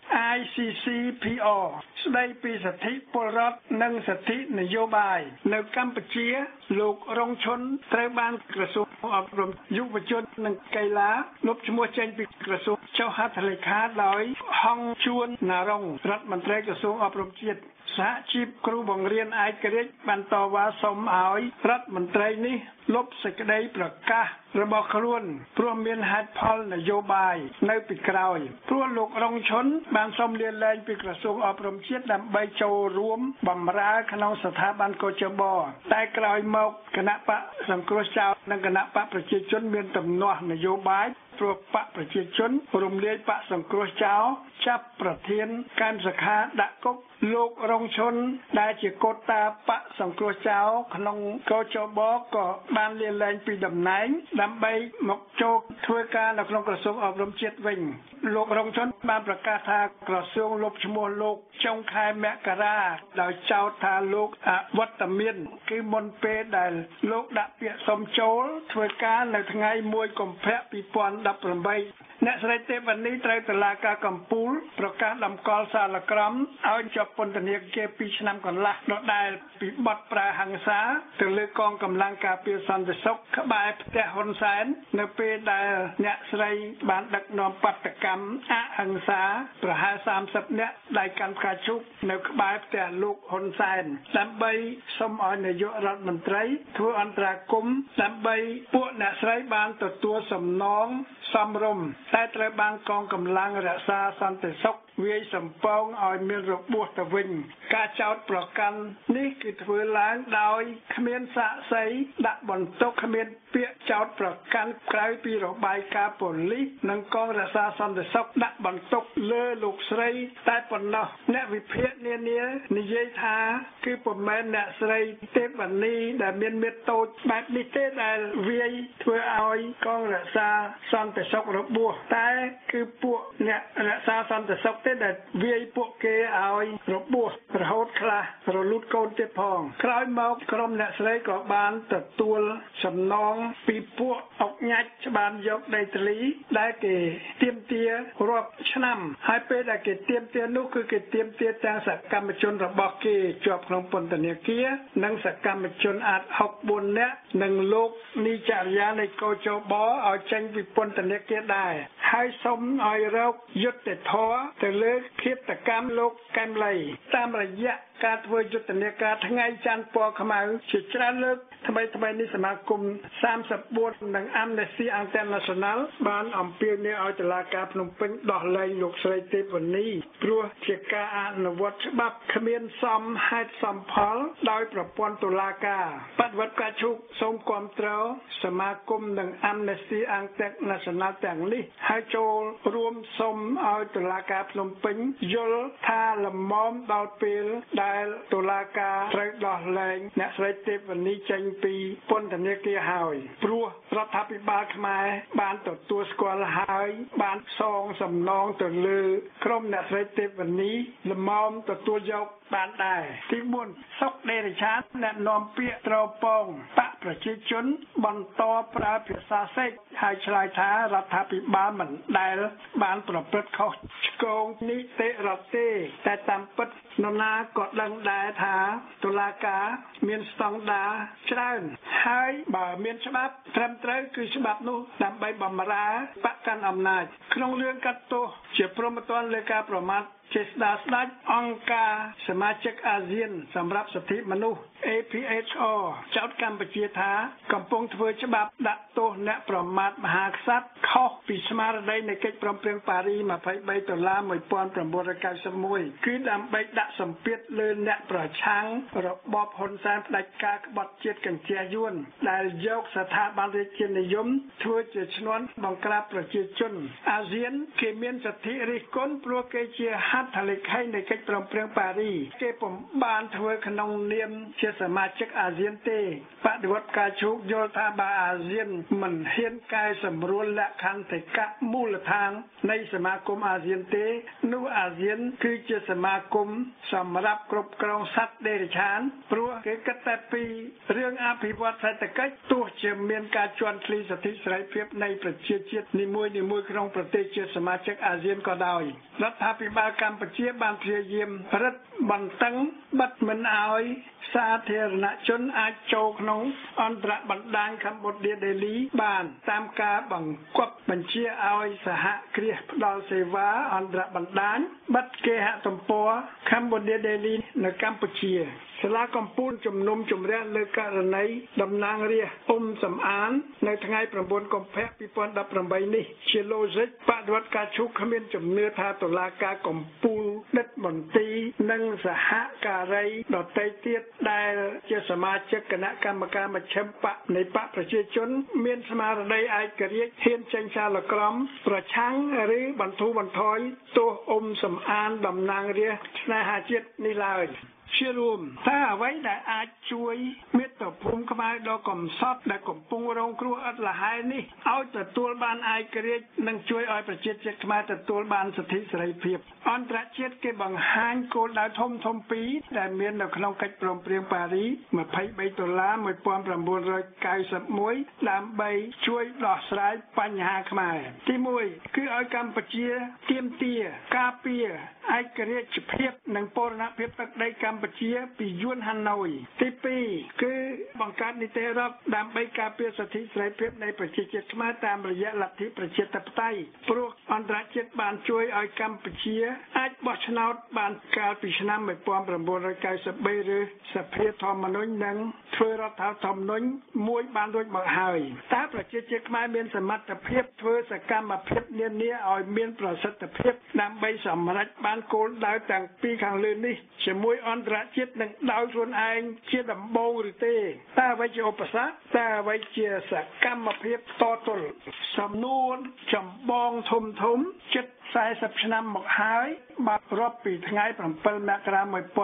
Speaker 6: ICCPR ស្ដីពីសិទ្ធិពលរដ្ឋនិងសិទ្ធិនយោបាយនៅកម្ពុជាលោករងឈុនត្រូវបានក្រសួងអប់រំយុវជននិងកីឡាលុបឈ្មោះចេញពីក្រសួងចុះហត្ថលេខាដោយហងជួនណារុងរដ្ឋមន្ត្រីក្រសួងអប់រំជាតិសហជីពគ្រូបង្រៀនឯករាជ្យបានតវ៉ាសុំឲ្យរដ្ឋមន្ត្រីនេះលុបសេចក្តីប្រកាសរបស់ខ្លួនព្រោះមានហេតុផលនយោបាយនៅពីក្រោយព្រោះលោករងឈុនបានសុំលាលែងពីក្រសួងអប់រំជាតិដើម្បីចូលរួមបម្រើក្នុងស្ថាប័នកោជបតែក្រោយមកគណៈបកសង្គ្រោះចៅនិងគណៈបកប្រជាជនមានទំនាស់នយោបាយព្រោះបកប្រជាជនរំលាយបកសង្គ្រោះចៅចាប់ប្រធានកម្មសខាដាក់គុកលោករងឈុនដែលជាកូតាបកសង្គ្រោះចៅក្នុងកោជបក៏បានលាលែងពីតំណែងដើម្បីមកចូលធ្វើការនៅក្នុងក្រសួងអប់រំជាតិវិញលោករងឈុនបានប្រកាសថាក្រសួងលុបឈ្មោះលោកចុងខែមករាដោយចោទថាលោកអវត្តមានគឺមុនពេលដែលលោកដាក់ពាក្យសុំចូលធ្វើការនៅថ្ងៃ1កុម្ភៈ2018អ្នកស្រីទេវនីត្រូវតុលាការកំពូលប្រកាសតម្កល់សាលក្រមឲ្យជាប់ពន្ធនាគារ2ឆ្នាំកន្លះដដែលពីបទប្រើហិង្សាទៅលើកងកម្លាំងការពារសន្តិសុខក្បែរផ្ទះហ៊ុនសែននៅពេលដែលអ្នកស្រីបានដឹកនាំបាតកម្មអហិង្សាប្រហែល30នាក់ដៃកាន់ផ្កាឈូកនៅក្បែរផ្ទះលោកហ៊ុនសែនដើម្បីសុំឲ្យនាយករដ្ឋមន្ត្រីធ្វើអន្តរាគមន៍ដើម្បីពួកអ្នកស្រីបានទទួលសំណងសមរម្យតែត្រូវបានកងកម្លាំងរក្សាសន្តិសុខវាយសំពងឲ្យមានរបួសទៅវិញការចោទប្រកាន់នេះគឺធ្វើឡើងដោយគ្មានសាក្សីដាក់បន្ទុកគ្មានពាក្យចោទប្រកាន់ក្រៅពីរបាយការណ៍ប៉ូលីសនិងកងរក្សាសន្តិសុខដាក់បន្ទុកលើលោកស្រីតែប៉ុណ្ណោះអ្នកវិភាគនានានិយាយថាគឺពុំមែនអ្នកស្រីទេវនីដែលមានមេត្តាតូចបែបនេះទេដែលវាយធ្វើឲ្យកងរក្សាសន្តិសុខរបួសតែគឺពួកអ្នករក្សាសន្តិសុខដែលវាយពួកគេឲ្យរបួសរហូតខ្លះរលូតកូនទៀតផងក្រោយមកក្រុមអ្នកស្រីក៏បានទទួលសំណងពីពួកអុកញ៉ាច់ច្បានយកដីធ្លីដែលគេទាមទាររាប់ឆ្នាំហើយពេលដែលគេទាមទារនោះគឺគេទាមទារទាំងសកម្មជនរបស់គេជាប់ក្នុងពន្ធនាគារនិងសកម្មជនអាច64នាក់និងលោកនីចរិយានៃកោជបឲ្យចេញពីពន្ធនាគារដែរហើយសូមឲ្យរកយុត្តិធម៌ទៅលើឃាតកម្មលោកកែមលីតាមរយៈការធ្វើយុទ្ធនាការថ្ងៃច័ន្ទពណ៌ខ្មៅជាច្រើនលើកថ្មីនេះសមាគម34និង Amnesty International បានអំពាវនាវឲ្យតុលាការភ្នំពេញដោះលែងលោកស្រីទេវនីព្រោះជាការអនុវត្តច្បាប់គ្មានសមហេតុសមផលដោយប្រព័ន្ធតុលាការបដិវត្តការឈូកសូមគាំទ្រសមាគមនិង Amnesty International ទាំងនេះហើយចូលរួមសូមឲ្យតុលាការភ្នំពេញយល់ថាលំមដល់ពេលដែលតុលាការត្រូវដោះលែងអ្នកស្រីទេវនីចេញពីពន្ធនាគារហើយព្រោះរដ្ឋាភិបាលខ្មែរបានទទួលស្គាល់ហើយបានសងសំណងទៅលើក្រុមអ្នកស្រីទេវនីលំមទទួលយកបានដែរទី4សុកដេរិឆានអ្នកនាំពាក្យត្រពងបកប្រជាជនបន្តប្រើភាសាសេកហើយឆ្លើយថារដ្ឋាភិបាលមិនដែលបានប្រព្រឹត្តខុសឆ្គងនីតិរដ្ឋទេតែតាមពិតនរណាក៏ដឹងដែរថាតុលាការមានស្តង់ដារច្រើនហើយបើមានច្បាប់ត្រឹមត្រូវគឺច្បាប់នោះដើម្បីបម្រើបកកាន់អំណាចក្នុងរឿងកាត់ទោសជាព្រហ្មទណ្ឌលើការប្រមាថជាស្ដាស្ដាច់អង្គការសមាជិកអាស៊ានសម្រាប់សិទ្ធិមនុស្ស APHR ចោទកម្ពុជាថាកំពុងធ្វើច្បាប់ដាក់ទោសអ្នកប្រមាថមហាក្សត្រខុសពីស្មារតីនៃកិច្ចព្រមព្រៀងប៉ារីស23ដុល្លារ1991គឺដើម្បីដាក់សម្ពាធលើអ្នកប្រឆាំងរបបហ៊ុនសែនផ្ដាច់ការក្បត់ជាតិកញ្ជះយួនដែលយកស្ថាប័នរាជានិយមធ្វើជាឈ្នន់បង្ក្រាបប្រជាជនអាស៊ានគេមានសិទ្ធិរិះគន់ព្រោះគេជាហហត្ថលេខីនៃកិច្ចព្រមព្រៀងប៉ារីគេពុំបានធ្វើក្នុងនាមជាសមាជិកអាស៊ានទេបដិវត្តការជោគយល់ថាបើអាស៊ានមិនហ៊ានកែសម្រួលលក្ខន្តិកៈមូលដ្ឋាននៃសមាគមអាស៊ានទេនោះអាស៊ានគឺជាសមាគមសម្រាប់គ្រប់គ្រងសត្វដេរឆានព្រោះគេគិតតែពីរឿងអភិវឌ្ឍសេដ្ឋកិច្ចទោះជាមានការជន់ឈ្លីសិទ្ធិសេរីភាពនៃប្រជាជាតិនីមួយៗក្នុងប្រទេសជាសមាជិកអាស៊ានក៏ដោយរដ្ឋាភិបាលកម្ពុជាបានព្យាយាមរឹតបន្តឹងបិទមិនឲ្យសាធារណជនអាចចូលក្នុងអន្តរបណ្ដាញកម្ពុជាដេលីបានតាមការបង្គាប់បញ្ជាឲ្យសហគ្រាសផ្ដល់សេវាអន្តរបណ្ដាញបិទគេហទំព័រកម្ពុជាដេលីនៅកម្ពុជាសាលាកំពូលជំនុំជម្រះលើករណីតំណាងរាស្ត្រសំអាននៅថ្ងៃ9កុម្ភៈ2018នេះជាឡូហ្សិកបដិវត្តការឈូកគ្មានជំនឿថាតុលាការកំពូលដិតមន្ទីរនិងសហការីដទៃទៀតដែលជាសមាជិកគណៈកម្មការមជ្ឈិមបកនៃបកប្រជាជនមានស្មារតីឯករាជ្យហ៊ានចេញសាលក្រមប្រឆាំងឬបន្ធូរបន្ថយទោសសំអានតំណាងរាស្ត្រស្នេហាជាតិនេះឡើយជារួមថាអ្វីដែលអាចជួយមាតុភូមិខ្មែរដ៏កំសត់ដែលកំពុងរងគ្រោះឥតលះហែនេះឲ្យទទួលបានឯករាជ្យនិងជួយឲ្យប្រជាជាតិខ្មែរទទួលបានសិទ្ធិសេរីភាពអន្តរជាតិគេបង្ហាញគោលដៅធំពីរដែលមាននៅក្នុងកិច្ចព្រមព្រៀងប៉ារី$23 1991ដើម្បីជួយដោះស្រាយបញ្ហាខ្មែរទី1គឺឲ្យកម្ពុជាទាមទារការពារឯករាជ្យភាពនិងបូរណភាពទឹកដីកម្ពុជាពីយួនហាណូយទី2គឺបង្កើតនីតិរដ្ឋដើម្បីការពារសិទ្ធិសេរីភាពនៃប្រជាជាតិខ្មែរតាមរយៈលទ្ធិប្រជាធិបតេយ្យព្រោះអន្តរជាតិបានជួយឲ្យកម្ពុជាអាចបោះឆ្នោតបានកាលពីឆ្នាំ1993ឬសភាធម្មនុញ្ញនិងធ្វើរដ្ឋធម្មនុញ្ញមួយបានរួចមកហើយតើប្រជាជាតិខ្មែរមានសមត្ថភាពធ្វើសកម្មភាពនានាឲ្យមានប្រសិទ្ធភាពដើម្បីសម្រេចបានគោលដៅទាំងពីរខាងលើនេះជាមួយអន្តរជាតិនិងដោយខ្លួនឯងជាដំបូងឬទេតើអ្វីជាឧបសគ្គតើអ្វីជាសកម្មភាពតទល់សំណួរចម្បងធំជិត40ឆ្នាំមកហើយបាទរាប់ពីថ្ងៃ7មករា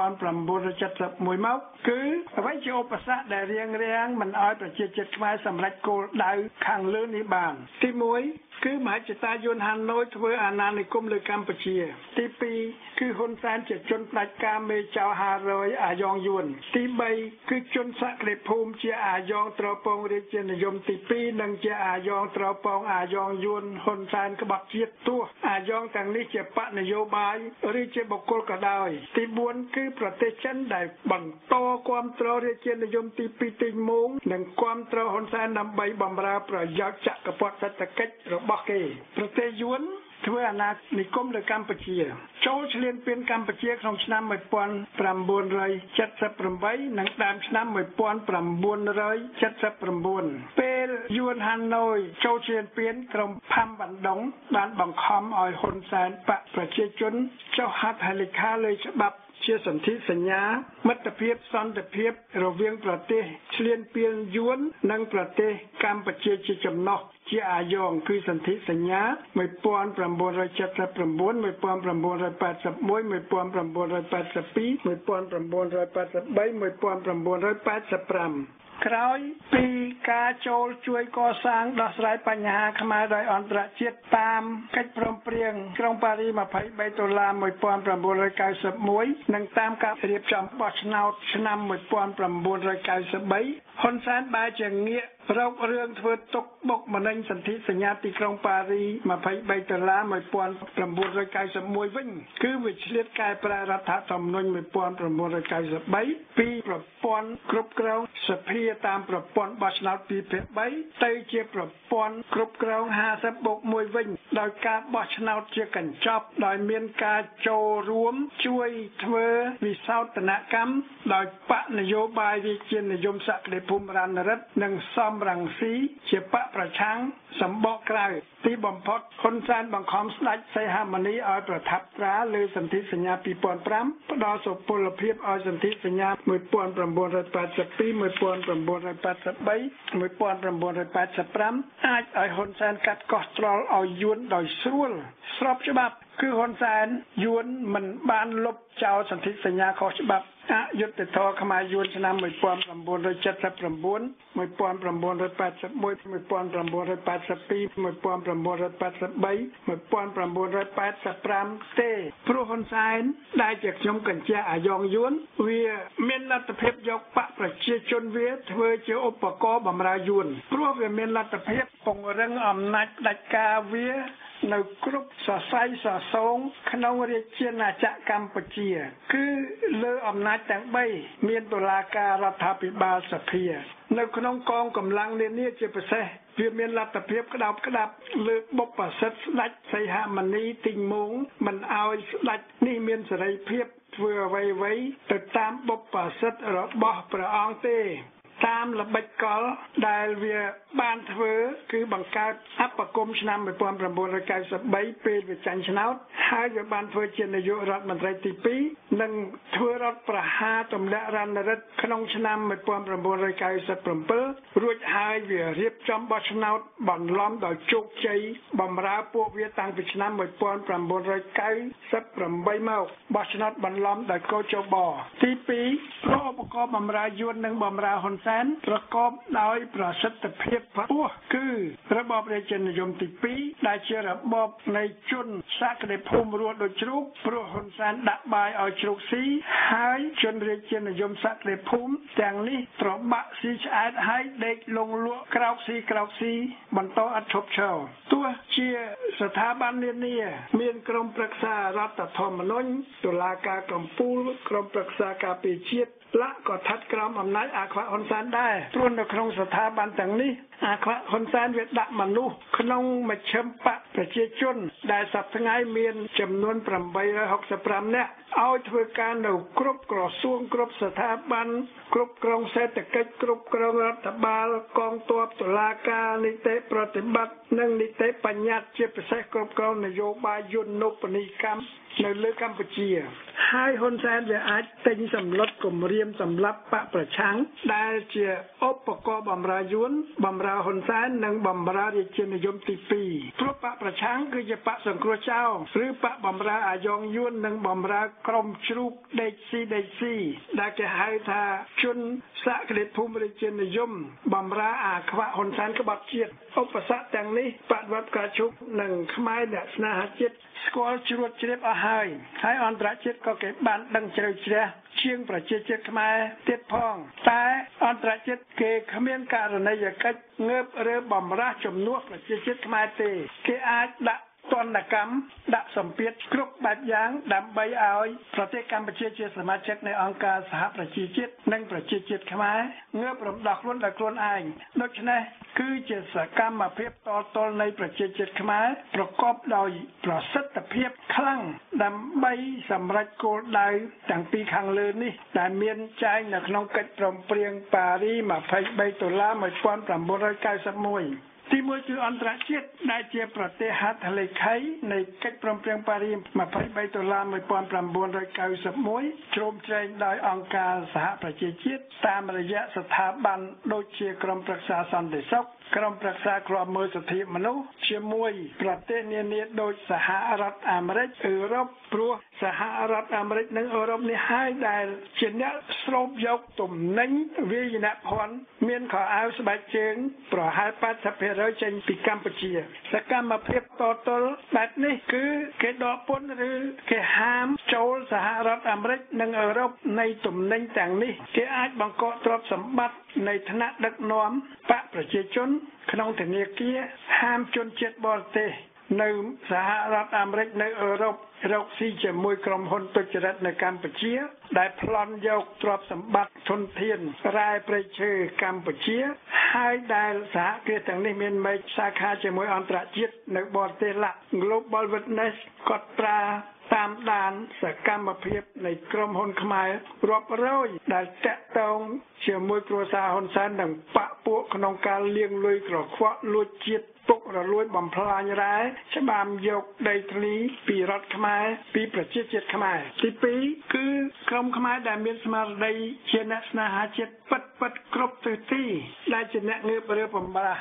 Speaker 6: 1971មកគឺអ្វីជាឧបសគ្គដែលរៀងមិនឲ្យប្រជាជាតិខ្មែរសម្រេចគោលដៅខាងលើនេះបានទី1គឺមហិច្ឆតាយួនហាណូយធ្វើអាណានិគមលើកម្ពុជាទី2គឺហ៊ុនសែនជាជនផ្ដាច់ការមេចៅ500អាយ៉ងយួនទី3គឺជនសក្តិភូមិជាអាយ៉ងត្រពងរាជានិយមទី2និងជាអាយ៉ងត្រពងអាយ៉ងយួនហ៊ុនសែនក្បត់ជាតិទោះអាយ៉ងទាំងនេះជាបកនយោបាយឬជាបុគ្គលក៏ដោយទី4គឺប្រទេសចិនដែលបន្តគាំទ្ររាជានិយមទី2ទី1និងគាំទ្រហ៊ុនសែនដើម្បីបម្រើប្រយោជន៍ចក្រពត្តិសេដ្ឋកិច្ចរបស់គេប្រទេសយួនធ្វើអាណានិគមលើកម្ពុជាចូលឈ្លានពានកម្ពុជាក្នុងឆ្នាំ1978និងដើមឆ្នាំ1979ពេលយួនហាណូយចូលឈ្លានពានក្រុមផាំបណ្ដុងបានបង្ខំឲ្យហ៊ុនសែនបកប្រជាជនចុះហត្ថលេខាលើច្បាប់ជាសន្ធិសញ្ញាមិត្តភាពសន្តិភាពរវាងប្រទេសឈ្លានពានយួននិងប្រទេសកម្ពុជាជាចំណុះជាអាយ៉ងគឺសន្ធិសញ្ញា1979 1982 ក្រោយពីការចូលជួយកសាងដោះស្រាយបញ្ហាខ្មែរដោយអន្តរជាតិតាមកិច្ចព្រមព្រៀងក្រុងប៉ារី$23 1991និងតាមការរៀបចំបោះឆ្នោតឆ្នាំ1993ហ៊ុនសែនបែរជាងាករករឿងធ្វើទុកបុកម្នេញសន្ធិសញ្ញាទីក្រុងប៉ារី$23 1991វិញគឺវាឆ្លៀតកែប្រែរដ្ឋធម្មនុញ្ញ1993ពីប្រព័ន្ធគ្រប់គ្រងសភាតាមប្រព័ន្ធបោះឆ្នោត2/3ទៅជាប្រព័ន្ធគ្រប់គ្រង50+1វិញដោយការបោះឆ្នោតជាកញ្ចប់ដោយមានការចូលរួមជួយធ្វើវិសោធនកម្មដោយបកនយោបាយរាជានិយមសក្តិភូមិរណរិទ្ធនិងសំរងស៊ីជាបកប្រឆាំងសម្បកក្រៅទីបំផុតហ៊ុនសែនបង្ខំស្ដេចសីហមុនីឲ្យប្រថាប់ត្រាលើសន្ធិសញ្ញា2005ផ្ដល់សុពលភាពឲ្យសន្ធិសញ្ញា1982 1983 1985អាចឲ្យហ៊ុនសែនកាត់កោះត្រល់ឲ្យយួនដោយស្រួលស្របច្បាប់គឺហ៊ុនសែនយួនមិនបានលុបចោលសន្ធិសញ្ញាខុសច្បាប់អយុត្តិធម៌ខ្មែរយួនឆ្នាំ1979 1981 1983 ទេព្រោះហ៊ុនសែនដែលជាខ្ញុំកញ្ជាអាយ៉ងយួនវាមានលទ្ធភាពយកបកប្រជាជនវាធ្វើជាឧបករណ៍បម្រើយួនព្រោះវាមានលទ្ធភាពពង្រឹងអំណាចផ្ដាច់ការវានៅគ្រប់សរសៃសរសងក្នុងរាជាណាចក្រកម្ពុជាគឺលើអំណាចទាំង3មានតុលាការរដ្ឋាភិបាលសភានៅក្នុងកងកម្លាំងនានាជាពិសេសវាមានលទ្ធភាពក្តោបក្តាប់លើបុព្វសិទ្ធិស្ដេចសីហមុនីទីងមងមិនឲ្យស្ដេចនេះមានសេរីភាពធ្វើអ្វីៗទៅតាមបុព្វសិទ្ធិរបស់ព្រះអង្គទេតាមល្បិចកលដែលវាបានធ្វើគឺបង្កើតអបគមឆ្នាំ1993ពេលវាចាញ់ឆ្នោតហើយវាបានធ្វើជានាយករដ្ឋមន្ត្រីទី2និងធ្វើរដ្ឋប្រហារទម្លាក់រណរិទ្ធក្នុងឆ្នាំ1997រួចហើយវារៀបចំបោះឆ្នោតបន្លំដោយជោគជ័យបម្រើពួកវាតាំងពីឆ្នាំ1998មកបោះឆ្នោតបន្លំដោយកោជបទី2ប្រឧបករណ៍បម្រើយួននិងបម្រើហ៊ុនសែនប្រកបដោយប្រសិទ្ធភាពខ្ពស់គឺរបបរាជានិយមទី2ដែលជារបបនៃជនសក្តិភូមិរស់ដូចជ្រូកព្រោះហ៊ុនសែនដាក់បាយឲ្យជ្រូកស៊ីហើយជនរាជានិយមសក្តិភូមិទាំងនេះត្របាក់ស៊ីឆ្អែតហើយដេកលងលក់ក្រោកស៊ីបន្តអត់ឈប់ឈរទោះជាស្ថាប័ននានាមានក្រុមប្រឹក្សារដ្ឋធម្មនុញ្ញតុលាការកំពូលក្រុមប្រឹក្សាការពារជាតិឡាក់ក៏ស្ថិតក្រោមអំណាចអាខ្វាក់ហ៊ុនសែនដែរព្រោះនៅក្នុងស្ថាប័នទាំងនេះអាខ្វាក់ហ៊ុនសែនវាដាក់មនុស្សក្នុងមជ្ឈិមបកប្រជាជនដែលសប្តាហ៍ថ្ងៃមានចំនួន865នាក់ឲ្យធ្វើការនៅគ្រប់ក្រសួងគ្រប់ស្ថាប័នគ្រប់គ្រងសេដ្ឋកិច្ចគ្រប់គ្រងរដ្ឋបាលកងទ័ពតុលាការនីតិប្រតិបត្តិនិងនីតិបញ្ញត្តិជាពិសេសគ្រប់គ្រងនយោបាយយុទ្ធនុបនីកម្មនៅលើកម្ពុជាហើយហ៊ុនសែនវាអាចទិញសម្លុតគម្រាមសម្រាប់បកប្រឆាំងដែលជាឧបករណ៍បម្រើយួនបម្រើហ៊ុនសែននិងបម្រើរាជានិយមទី2ព្រោះបកប្រឆាំងគឺជាបកសង្គ្រោះចៅឬបកបម្រើអាយ៉ងយួននិងបម្រើក្រុមជ្រូកដេកស៊ីដែលគេហៅថាជនសក្តិភូមិរាជានិយមបម្រើអាខ្វាក់ហ៊ុនសែនក្បត់ជាតិឧបសគ្គទាំងនេះបដិវត្តការជុកនិងខ្មែរអ្នកស្នេហាជាតិស្គាល់ជ្រួតជ្រាបអស់ហើយអន្តរជាតិក៏គេបានដឹងជ្រៅជ្រះជាងប្រជាជាតិខ្មែរទៀតផងតែអន្តរជាតិគេគ្មានករណីយកិច្ចងើបរើបំរាស់ជំនួសប្រជាជាតិខ្មែរទេគេអាចដាក់ទណ្ឌកម្មដាក់សម្ពាធគ្រប់បែបយ៉ាងដើម្បីឲ្យប្រទេសកម្ពុជាជាសមាជិកនៃអង្គការសហប្រជាជាតិនិងប្រជាជាតិខ្មែរងើបរំដោះខ្លួនដោយខ្លួនឯងដូច្នេះគឺជាសកម្មភាពតទល់នៃប្រជាជាតិខ្មែរប្រកបដោយប្រសិទ្ធភាពខ្លាំងដើម្បីសម្រេចគោលដៅទាំងពីរខាងលើនេះដែលមានចែងនៅក្នុងកិច្ចព្រមព្រៀងប៉ារី23 1991ទីមួយគឺអន្តរជាតិដែលជាប្រទេសហត្ថលេខីនៃកិច្ចព្រមព្រៀងប៉ារី23 1991ជ្រោមជ្រែងដោយអង្គការសហប្រជាជាតិតាមរយៈស្ថាប័នដូចជាក្រុមប្រឹក្សាសន្តិសុខក្រុមប្រឹក្សាឃ្លាំមើលសិទ្ធិមនុស្សជាមួយប្រទេសនានាដូចសហរដ្ឋអាមេរិកអឺរ៉ុបព្រោះសហរដ្ឋអាមេរិកនិងអឺរ៉ុបនេះហើយដែលជាអ្នកស្រូបយកទំនិញវាយនភ័ណ្ឌមានខោអាវស្បែកជើងប្រហែល 80% ចេញពីកម្ពុជាសកម្មភាពតទល់បែបនេះគឺគេដកពន្ធឬគេហាមចូលសហរដ្ឋអាមេរិកនិងអឺរ៉ុបនៃទំនិញទាំងនេះគេអាចបង្កកទ្រព្យសម្បត្តិនៃថ្នាក់ដឹកនាំបកប្រជាជនក្នុងធនាគារហាមជនជាតិបរទេសនៅសហរដ្ឋអាមេរិកនៅអឺរ៉ុបរកស៊ីជាមួយក្រុមហ៊ុនទុច្ចរិតនៅកម្ពុជាដែលប្លន់យកទ្រព្យសម្បត្តិធនធានរ៉ែព្រៃឈើកម្ពុជាហើយដែលសហគ្រាសទាំងនេះមានមេឃសាខាជាមួយអន្តរជាតិនៅបរទេសឡាក់ Global Witness កត់ត្រាតាមដានសកម្មភាពនៃក្រុមហ៊ុនខ្មែររាប់រយដែលតាក់ទងជាមួយគ្រួសារហ៊ុនសែននិងបកពួកក្នុងការលាងលុយក្រខ្វក់លួចជាតិពុករលួយបំផ្លាញរ៉ែច្បាមយកដីធ្លីពីរដ្ឋខ្មែរពីប្រជាជាតិខ្មែរទី2គឺក្រុមខ្មែរដែលមានស្មារតីជាអ្នកស្នេហាជាតិពិតគ្រប់ទិសទីដែលជាអ្នកងើបរើបំរាស់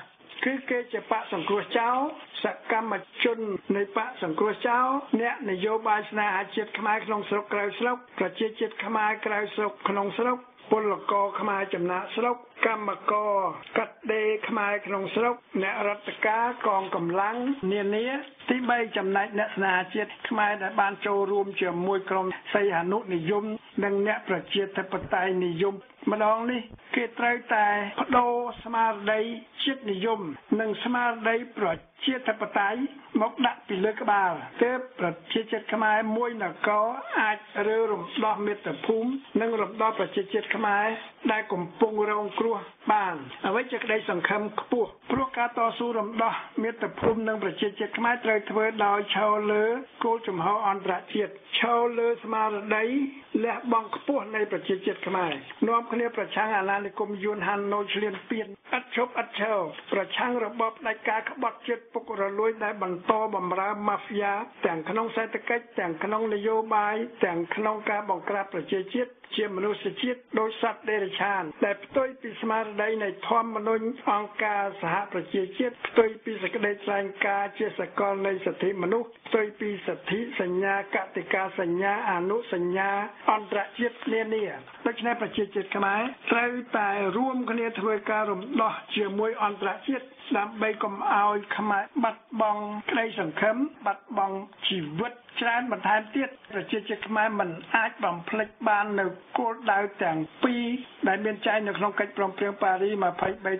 Speaker 6: គឺគេជាបកសង្គ្រោះចោលសកម្មជននៃបកសង្គ្រោះចោលអ្នកនយោបាយស្នេហាជាតិខ្មែរក្នុងស្រុកក្រៅស្រុកប្រជាជាតិខ្មែរក្រៅស្រុកក្នុងស្រុកពលករខ្មែរចំណាក់ស្រុកកម្មករកាត់ដេរខ្មែរក្នុងស្រុកអ្នករដ្ឋការកងកម្លាំងនានាទី3ចំណែកអ្នកស្នេហាជាតិខ្មែរដែលបានចូលរួមជាមួយក្រុមសីហនុនិយមនិងអ្នកប្រជាធិបតេយ្យនិយមម្ដងនេះគេត្រូវតែបដូរស្មារតីជាតិនិយមនិងស្មារតីប្រជាធិបតេយ្យមកដាក់ពីលើក្បាលទើបប្រជាជាតិខ្មែរមួយនគរអាចរើរំដោះមាតុភូមិនិងរំដោះប្រជាជាតិខ្មែរដែលកំពុងរងគ្រោះបានអ្វីជាក្តីសង្ឃឹមខ្ពស់ព្រោះការតស៊ូរំដោះមាតុភូមិនិងប្រជាជាតិខ្មែរត្រូវធ្វើដោយឈរលើគោលជំហរអន្តរជាតិឈរលើស្មារតីលះបង់ខ្ពស់នៃប្រជាជាតិខ្មែរនាំគ្នាប្រឆាំងអាណានិគមយួនហាណូយឈ្លានពានឥតឈប់ឥតឈរប្រឆាំងរបបផ្ដាច់ការក្បត់ជាតិពុករលួយដែលបន្តបម្រើម៉ាហ្វ្យាទាំងក្នុងសេដ្ឋកិច្ចទាំងក្នុងនយោបាយទាំងក្នុងការបង្ក្រាបប្រជាជាតិជាមនុស្សជាតិដោយសត្វដេរឆានដែលផ្ទុយពីស្មារតីនៃធម្មនុញ្ញអង្គការសហប្រជាជាតិផ្ទុយពីសេចក្តីថ្លែងការណ៍ជាសកលនៃសិទ្ធិមនុស្សផ្ទុយពីសិទ្ធិសញ្ញាកតិកាសញ្ញាអនុសញ្ញាអន្តរជាតិនានាដូច្នេះប្រជាជាតិខ្មែរត្រូវតែរួមគ្នាធ្វើការរំដោះជាមួយអន្តរជាតិដើម្បីកុំឲ្យខ្មែរបាត់បង់ក្តីសង្ឃឹមបាត់បង់ជីវិតច្រើនបន្ថែមទៀតប្រជាជាតិខ្មែរមិនអាចបំភ្លេចបាននៅគោលដៅទាំងពីរដែលមានចែងនៅក្នុងកិច្ចព្រមព្រៀងប៉ារីស$23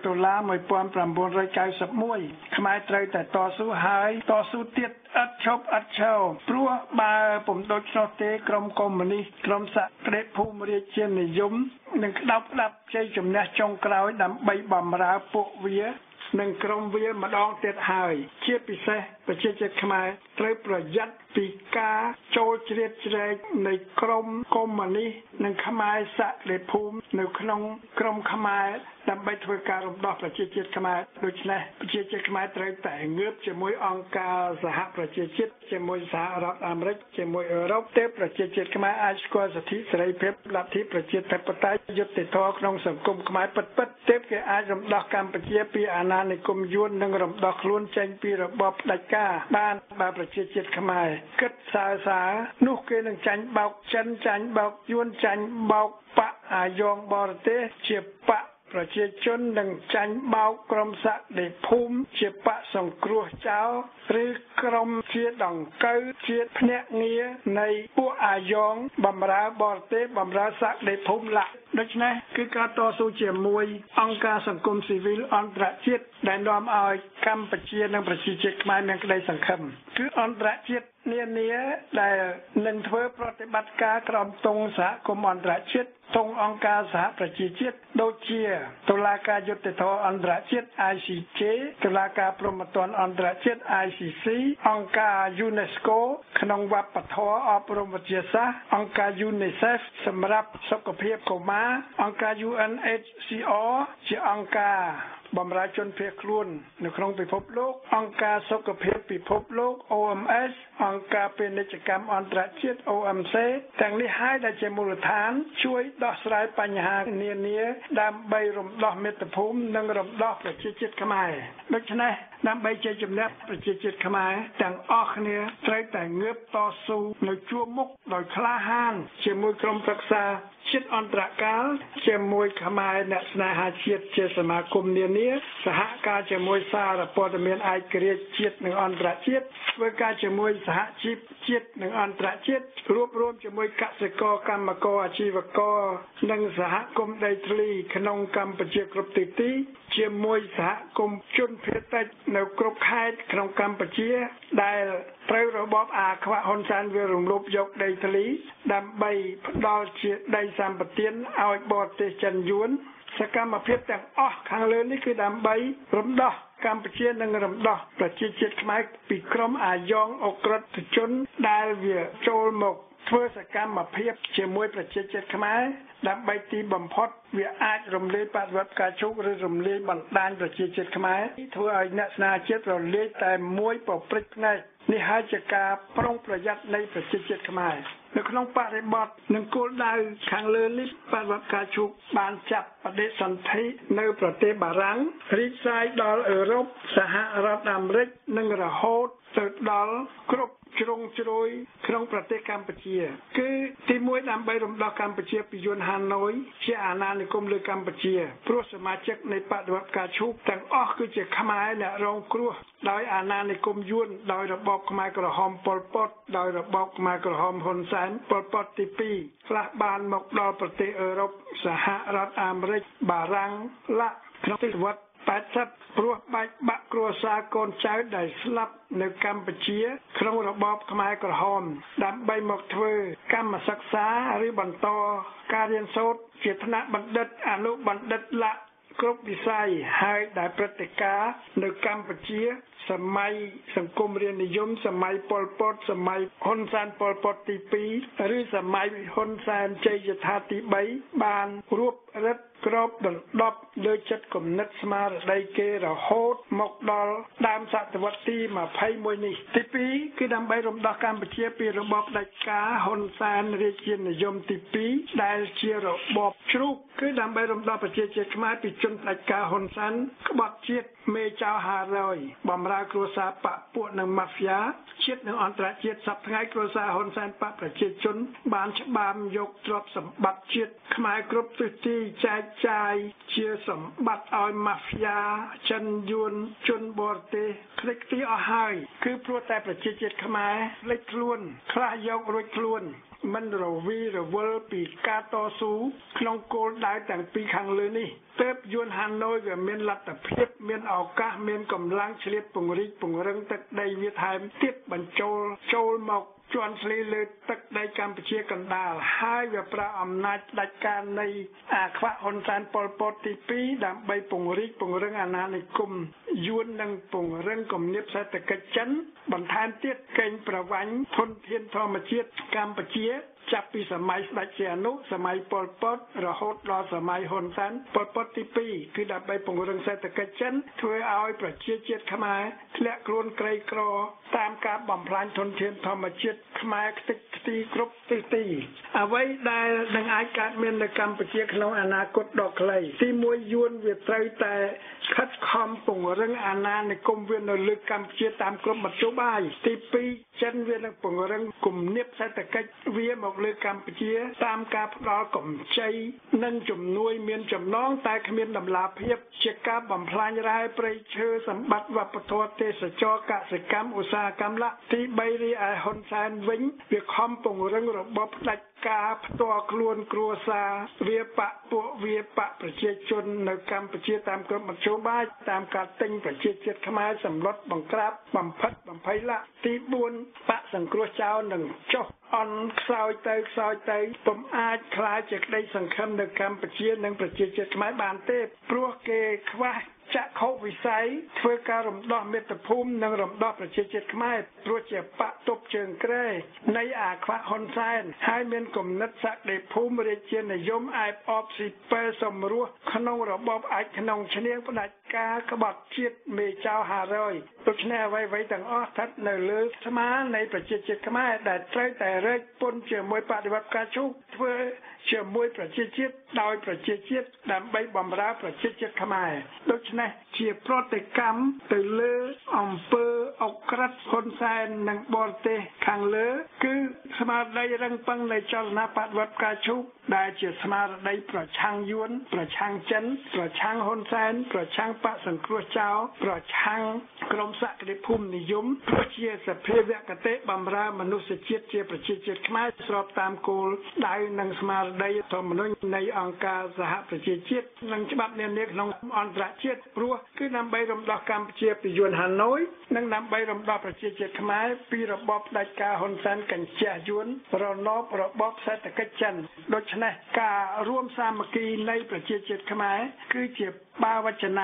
Speaker 6: 1991ខ្មែរត្រូវតែតស៊ូហើយតស៊ូទៀតឥតឈប់ឥតឈរព្រោះបើពុំដូច្នោះទេក្រុមកុម្មុយនីសក្រុមសក្តិភូមិរាជានិយមនឹងក្តាប់ជ័យជំនះចុងក្រោយដើម្បីបម្រើពួកវានិងក្រុមវាម្ដងទៀតហើយជាពិសេសប្រជាជាតិខ្មែរត្រូវប្រយ័ត្នពីការចូលជ្រៀតជ្រែកនៃក្រុមកុម្មុយនីសនិងខ្មែរសក្តិភូមិនៅក្នុងក្រុមខ្មែរដើម្បីធ្វើការរំដោះប្រជាជាតិខ្មែរដូច្នេះប្រជាជាតិខ្មែរត្រូវតែងើបជាមួយអង្គការសហប្រជាជាតិជាមួយសហរដ្ឋអាមេរិកជាមួយអឺរ៉ុបទើបប្រជាជាតិខ្មែរអាចស្គាល់សិទ្ធិសេរីភាពលទ្ធិប្រជាធិបតេយ្យយុត្តិធម៌ក្នុងសង្គមខ្មែរពិតៗទើបគេអាចរំដោះកម្ពុជាពីអាណានិគមយួននិងរំដោះខ្លួនចេញពីរបបផ្ដាច់ការបានបើប្រជាជាតិខ្មែរគិតសើសានោះគេនឹងចាញ់បោកចិនចាញ់បោកយួនចាញ់បោកបកអាយ៉ងបរទេសជាបកប្រជាជននឹងចាញ់បោកក្រុមសក្តិភូមិជាបកសង្គ្រោះចោលឬក្រុមជាដង្កូវជាភ្នាក់ងារនៃពួកអាយ៉ងបំរើបរទេសបំរើសក្តិភូមិឡាក់ដូច្នេះគឺការតស៊ូជាមួយអង្គការសង្គមស៊ីវិលអន្តរជាតិដែលនាំឲ្យកម្ពុជានិងប្រជាជាតិខ្មែរមានក្តីសង្ឃឹមគឺអន្តរជាតិនានាដែលនឹងធ្វើប្រតិបត្តិការក្រោមទង់សហគមន៍អន្តរជាតិទង់អង្គការសហប្រជាជាតិដូចជាតុលាការយុត្តិធម៌អន្តរជាតិ ICJ តុលាការព្រហ្មទណ្ឌអន្តរជាតិ ICC អង្គការ UNESCO ក្នុងវប្បធម៌អប់រំវិទ្យាសាស្ត្រអង្គការ UNICEF សម្រាប់សុខភាពកុមារអង្គការ UNHCR ជាអង្គការបម្រើជនភៀសខ្លួននៅក្នុងពិភពលោកអង្គការសុខភាពពិភពលោក OMS អង្គការពាណិជ្ជកម្មអន្តរជាតិ OMC ទាំងនេះហើយដែលជាមូលដ្ឋានជួយដោះស្រាយបញ្ហានានាដើម្បីរំដោះមាតុភូមិនិងរំដោះប្រជាជាតិខ្មែរដូច្នេះដើម្បីជ័យជំនះប្រជាជាតិខ្មែរទាំងអស់គ្នាត្រូវតែងើបតស៊ូនៅជួរមុខដោយក្លាហានជាមួយក្រុមប្រឹក្សាជាតិអន្តរកាលជាមួយខ្មែរអ្នកស្នេហាជាតិជាសមាគមនានាសហការជាមួយសារព័ត៌មានឯករាជ្យជាតិនិងអន្តរជាតិធ្វើការជាមួយសហជីពជាតិនិងអន្តរជាតិរួបរวมជាមួយកសិករកម្មករអាជីវករនិងសហគមន៍ដីធ្លីក្នុងកម្ពុជាគ្រប់ទិសទីជាមួយសហគមន៍ជនភៀសតិចនៅគ្រប់ខេត្តក្នុងកម្ពុជាដែលត្រូវរបបអាខ្វាក់ហ៊ុនសែនវារំលោភយកដីធ្លីដើម្បីផ្ដល់ជាដីសម្បត្តិឲ្យបរទេសចិនយួនសកម្មភាពទាំងអស់ខាងលើនេះគឺដើម្បីរំដោះកម្ពុជានិងរំដោះប្រជាជាតិខ្មែរពីក្រុមអាយ៉ងអក្រិតជនដែលវាចូលមកធ្វើសកម្មភាពជាមួយប្រជាជាតិខ្មែរដើម្បីទីបំផុតវាអាចរំលាយបដិវត្តការជោគឬរំលាយបណ្ដាញប្រជាជាតិខ្មែរធ្វើឲ្យអ្នកស្នេហាជាតិរលាយតែមួយប្រព្រឹត្តផ្នែកនេះហើយជាការប្រុងប្រយ័ត្ននៃប្រជាជាតិខ្មែរនៅក្នុងបរិបទនិងគោលដៅខាងលើនេះបដិវត្តការឈូកបានចាប់បដិសន្ធិនៅប្រទេសបារាំងរីកសាយដល់អឺរ៉ុបសហរដ្ឋអាមេរិកនិងរហូតទៅដល់គ្រប់ជ្រុងជ្រោយក្នុងប្រទេសកម្ពុជាគឺទី1ដើម្បីរំដោះកម្ពុជាពីយួនហាណូយជាអាណានិគមលើកម្ពុជាព្រោះសមាជិកនៃបដិវត្តការឈូកទាំងអស់គឺជាខ្មែរអ្នករងគ្រោះដោយអាណានិគមយួនដោយរបបខ្មែរក្រហមប៉ុលពតដោយរបបខ្មែរក្រហមហ៊ុនសែនប៉ុលពតទី2ខ្លះបានមកដល់ប្រទេសអឺរ៉ុបសហរដ្ឋអាមេរិកបារាំងឡាក់ក្នុងទសវត្សរ៍80ព្រោះបាច់បាក់គ្រួសារកូនចៅដែលស្លាប់នៅកម្ពុជាក្នុងរបបខ្មែរក្រហមដើម្បីមកធ្វើកម្មសិក្សាឬបន្តការរៀនសូត្រជាថ្នាក់បណ្ឌិតអនុបណ្ឌិតលក្ខគ្រប់វិស័យហើយដែលព្រឹត្តិការណ៍នៅកម្ពុជាសម័យសង្គមរាស្ត្រនិយមសម័យប៉ុលពតសម័យហ៊ុនសែនប៉ុលពតទី2ឬសម័យហ៊ុនសែនជ័យយថាទី3បានរួបរឹតក្របដណ្ដប់លើចិត្តគំនិតស្មារតីគេរហូតមកដល់ដើមសតវត្សទី21នេះទី2គឺដើម្បីរំដោះកម្ពុជាពីរបបផ្ដាច់ការហ៊ុនសែនរាជានិយមទី2ដែលជារបបជ្រូកគឺដើម្បីរំដោះប្រជាជាតិខ្មែរពីជនផ្ដាច់ការហ៊ុនសែនក្បត់ជាតិមេចៅ500បំរើគ្រួសារបកពួកនិងម៉ាហ្វ្យាជាតិនិងអន្តរជាតិសប្តាហ៍គ្រួសារហ៊ុនសែនបកប្រជាជនបានច្បាមយកទ្រព្យសម្បត្តិជាតិខ្មែរគ្រប់ទិសទីចែកចាយជាសម្បត្តិឲ្យម៉ាហ្វ្យាចិនយួនជនបរទេសខ្ទេចខ្ទីអស់ហើយគឺព្រោះតែប្រជាជាតិខ្មែរលេចខ្លួនខ្លះយករួចខ្លួនមិនរវីរវល់ពីការតស៊ូក្នុងគោលដៅទាំងពីរខាងលើនេះទើបយួនហាណូយវាមានលទ្ធភាពមានឱកាសមានកម្លាំងឆ្លៀតពង្រីកពង្រឹងទឹកដីវាថែមទៀតបញ្ចូលមកជន់ស្លីលើទឹកដីកម្ពុជាកណ្ដាលហើយវាប្រើអំណាចផ្ដាច់ការនៃអាខ្វាក់ហ៊ុនសែនប៉ុលពតទី2ដើម្បីពង្រីកពង្រឹងអាណានិគមយួននិងពង្រឹងគំនាបសេដ្ឋកិច្ចចិនបន្ថែមទៀតកេងប្រវ័ញ្ចធនធានធម្មជាតិកម្ពុជាចាប់ពីសម័យស្ដេចសៀនុសម័យប៉ុលពតរហូតដល់សម័យហ៊ុនសែនប៉ុលពតទី2គឺដើម្បីពង្រឹងសេដ្ឋកិច្ចចិនធ្វើឲ្យប្រជាជាតិខ្មែរធ្លាក់ខ្លួនក្រីក្រតាមការបំផ្លាញធនធានធម្មជាតិខ្មែរខ្ទេចខ្ទីគ្រប់ទិសទីអ្វីដែលនឹងអាចកើតមាននៅកម្ពុជាក្នុងអនាគតដ៏ខ្លីទី1យួនវាត្រូវតែខិតខំពង្រឹងអាណានិគមវានៅលើកម្ពុជាតាមគ្រប់មធ្យោបាយទី2ចិនវានឹងពង្រឹងគំនាបសេដ្ឋកិច្ចវាមកលើកម្ពុជាតាមការផ្ដល់កម្ចីនិងជំនួយមានចំណងតែគ្មានតម្លាភាពជាការបំផ្លាញរ៉ែព្រៃឈើសម្បត្តិវប្បធម៌ទេសចរណ៍កសិកម្មឧស្សាហកម្មឡាទី3រីឯហ៊ុនសែនវិញវាខំពង្រឹងរបបផ្ដាច់ការផ្ទាល់ខ្លួនគ្រួសារវាបកពួកវាបកប្រជាជននៅកម្ពុជាតាមគ្រប់មធ្យោបាយតាមការទិញប្រជាជាតិខ្មែរសម្លុតបង្ក្រាបបំផិតបំភ័យឡាទី4បកសង្គ្រោះចោលនឹងចុះអន់ខ្សោយទៅពុំអាចខ្លាចជាក្តីសង្ឃឹមនៅកម្ពុជានិងប្រជាជាតិខ្មែរបានទេព្រោះគេខ្វះចក្ខុវិស័យធ្វើការរំដោះមាតុភូមិនិងរំដោះប្រជាជាតិខ្មែរព្រោះជាបកទប់ជើងក្រែនៃអាខ្វាក់ហ៊ុនសែនហើយមានគំនិតសក្តិភូមិរាជានិយមអែបអបស៊ីពើសម្រស់ក្នុងរបបអាចក្នុងឈ្នាងផ្ដាច់ការក្បត់ជាតិមេចៅ500ដូច្នេះអ្វីៗទាំងអស់ស្ថិតនៅលើស្មានៃប្រជាជាតិខ្មែរដែលត្រូវតែរែកពុនជាមួយបដិវត្តការជូកធ្វើជាមួយប្រជាជាតិដោយប្រជាជាតិដើម្បីបម្រើប្រជាជាតិខ្មែរដូច្នេះជាប្រតិកម្មទៅលើអង្គើអុក្រិដ្ឋហ៊ុនសែននិងបរទេសខាងលើគឺស្មារតីរឹងប៉ឹងនៃចលនាបដិវត្តការជូកដែលជាស្មារតីប្រឆាំងយួនប្រឆាំងចិនប្រឆាំងហ៊ុនសែនប្រឆាំងបកសង្គ្រោះចោលប្រឆាំងក្រុមសក្តិភូមិនិយមព្រោះជាសភាវគតិបម្រើមនុស្សជាតិជាប្រជាជាតិខ្មែរស្របតាមគោលដៅនិងស្មារតីធម្មនុញ្ញនៃអង្គការសហប្រជាជាតិនិងច្បាប់នានាក្នុងអន្តរជាតិព្រោះគឺដើម្បីរំដោះកម្ពុជាពីយួនហាណូយនិងដើម្បីរំដោះប្រជាជាតិខ្មែរពីរបបផ្ដាច់ការហ៊ុនសែនកញ្ជះយួនរណបរបបសេដ្ឋកិច្ចចិនដូច្នេះការរួមសាមគ្គីនៃប្រជាជាតិខ្មែរគឺជាបាវចនា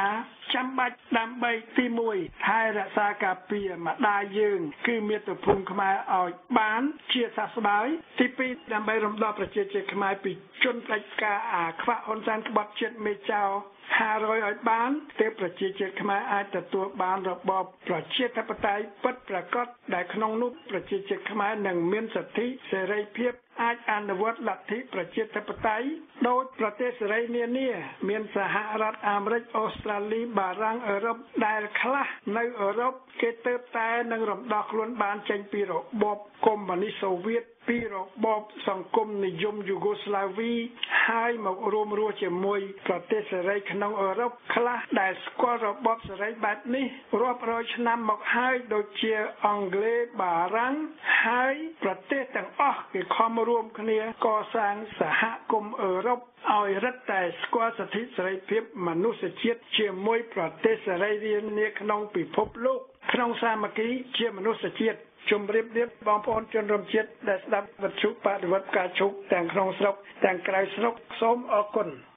Speaker 6: ចាំបាច់ដើម្បីទី1ថែរក្សាការពារម្ដាយយើងគឺមាតុភូមិខ្មែរឲ្យបានជាសះស្បើយទី2ដើម្បីរំដោះប្រជាជាតិខ្មែរពីជនផ្ដាច់ការអាខ្វាក់ហ៊ុនសែនក្បត់ជាតិមេចៅ500ឲ្យបានទើបប្រជាជាតិខ្មែរអាចទទួលបានរបបប្រជាធិបតេយ្យពិតប្រាកដដែលក្នុងនោះប្រជាជាតិខ្មែរនឹងមានសិទ្ធិសេរីភាពអាចអនុវត្តលទ្ធិប្រជាធិបតេយ្យដោយប្រទេសសេរីនានាមានសហរដ្ឋអាមេរិកអូស្ត្រាលីបារាំងអឺរ៉ុបដែលខ្លះនៅអឺរ៉ុបគេទើបតែនឹងរំដោះខ្លួនបានចេញពីរបបកុម្មុយនីសសូវៀតពីរបបសង្គមនិយមយូហ្គោស្លាវីហើយមករួមរស់ជាមួយប្រទេសសេរីក្នុងអឺរ៉ុបខ្លះដែលស្គាល់របបសេរីបែបនេះរាប់រយឆ្នាំមកហើយដូចជាអង់គ្លេសបារាំងហើយប្រទេសទាំងអស់គេខំរួមគ្នាកសាងសហគមន៍អឺរ៉ុបឲ្យរឹតតែស្គាល់សិទ្ធិសេរីភាពមនុស្សជាតិជាមួយប្រទេសសេរីនានាក្នុងពិភពលោកក្នុងសាមគ្គីជាមនុស្សជាតិជម្រាបលាបងប្អូនជនរួមជាតិដែលស្ដាប់វិទ្យុបដិវត្តការជោគទាំងក្នុងស្រុកទាំងក្រៅស្រុកសូមអរគុណ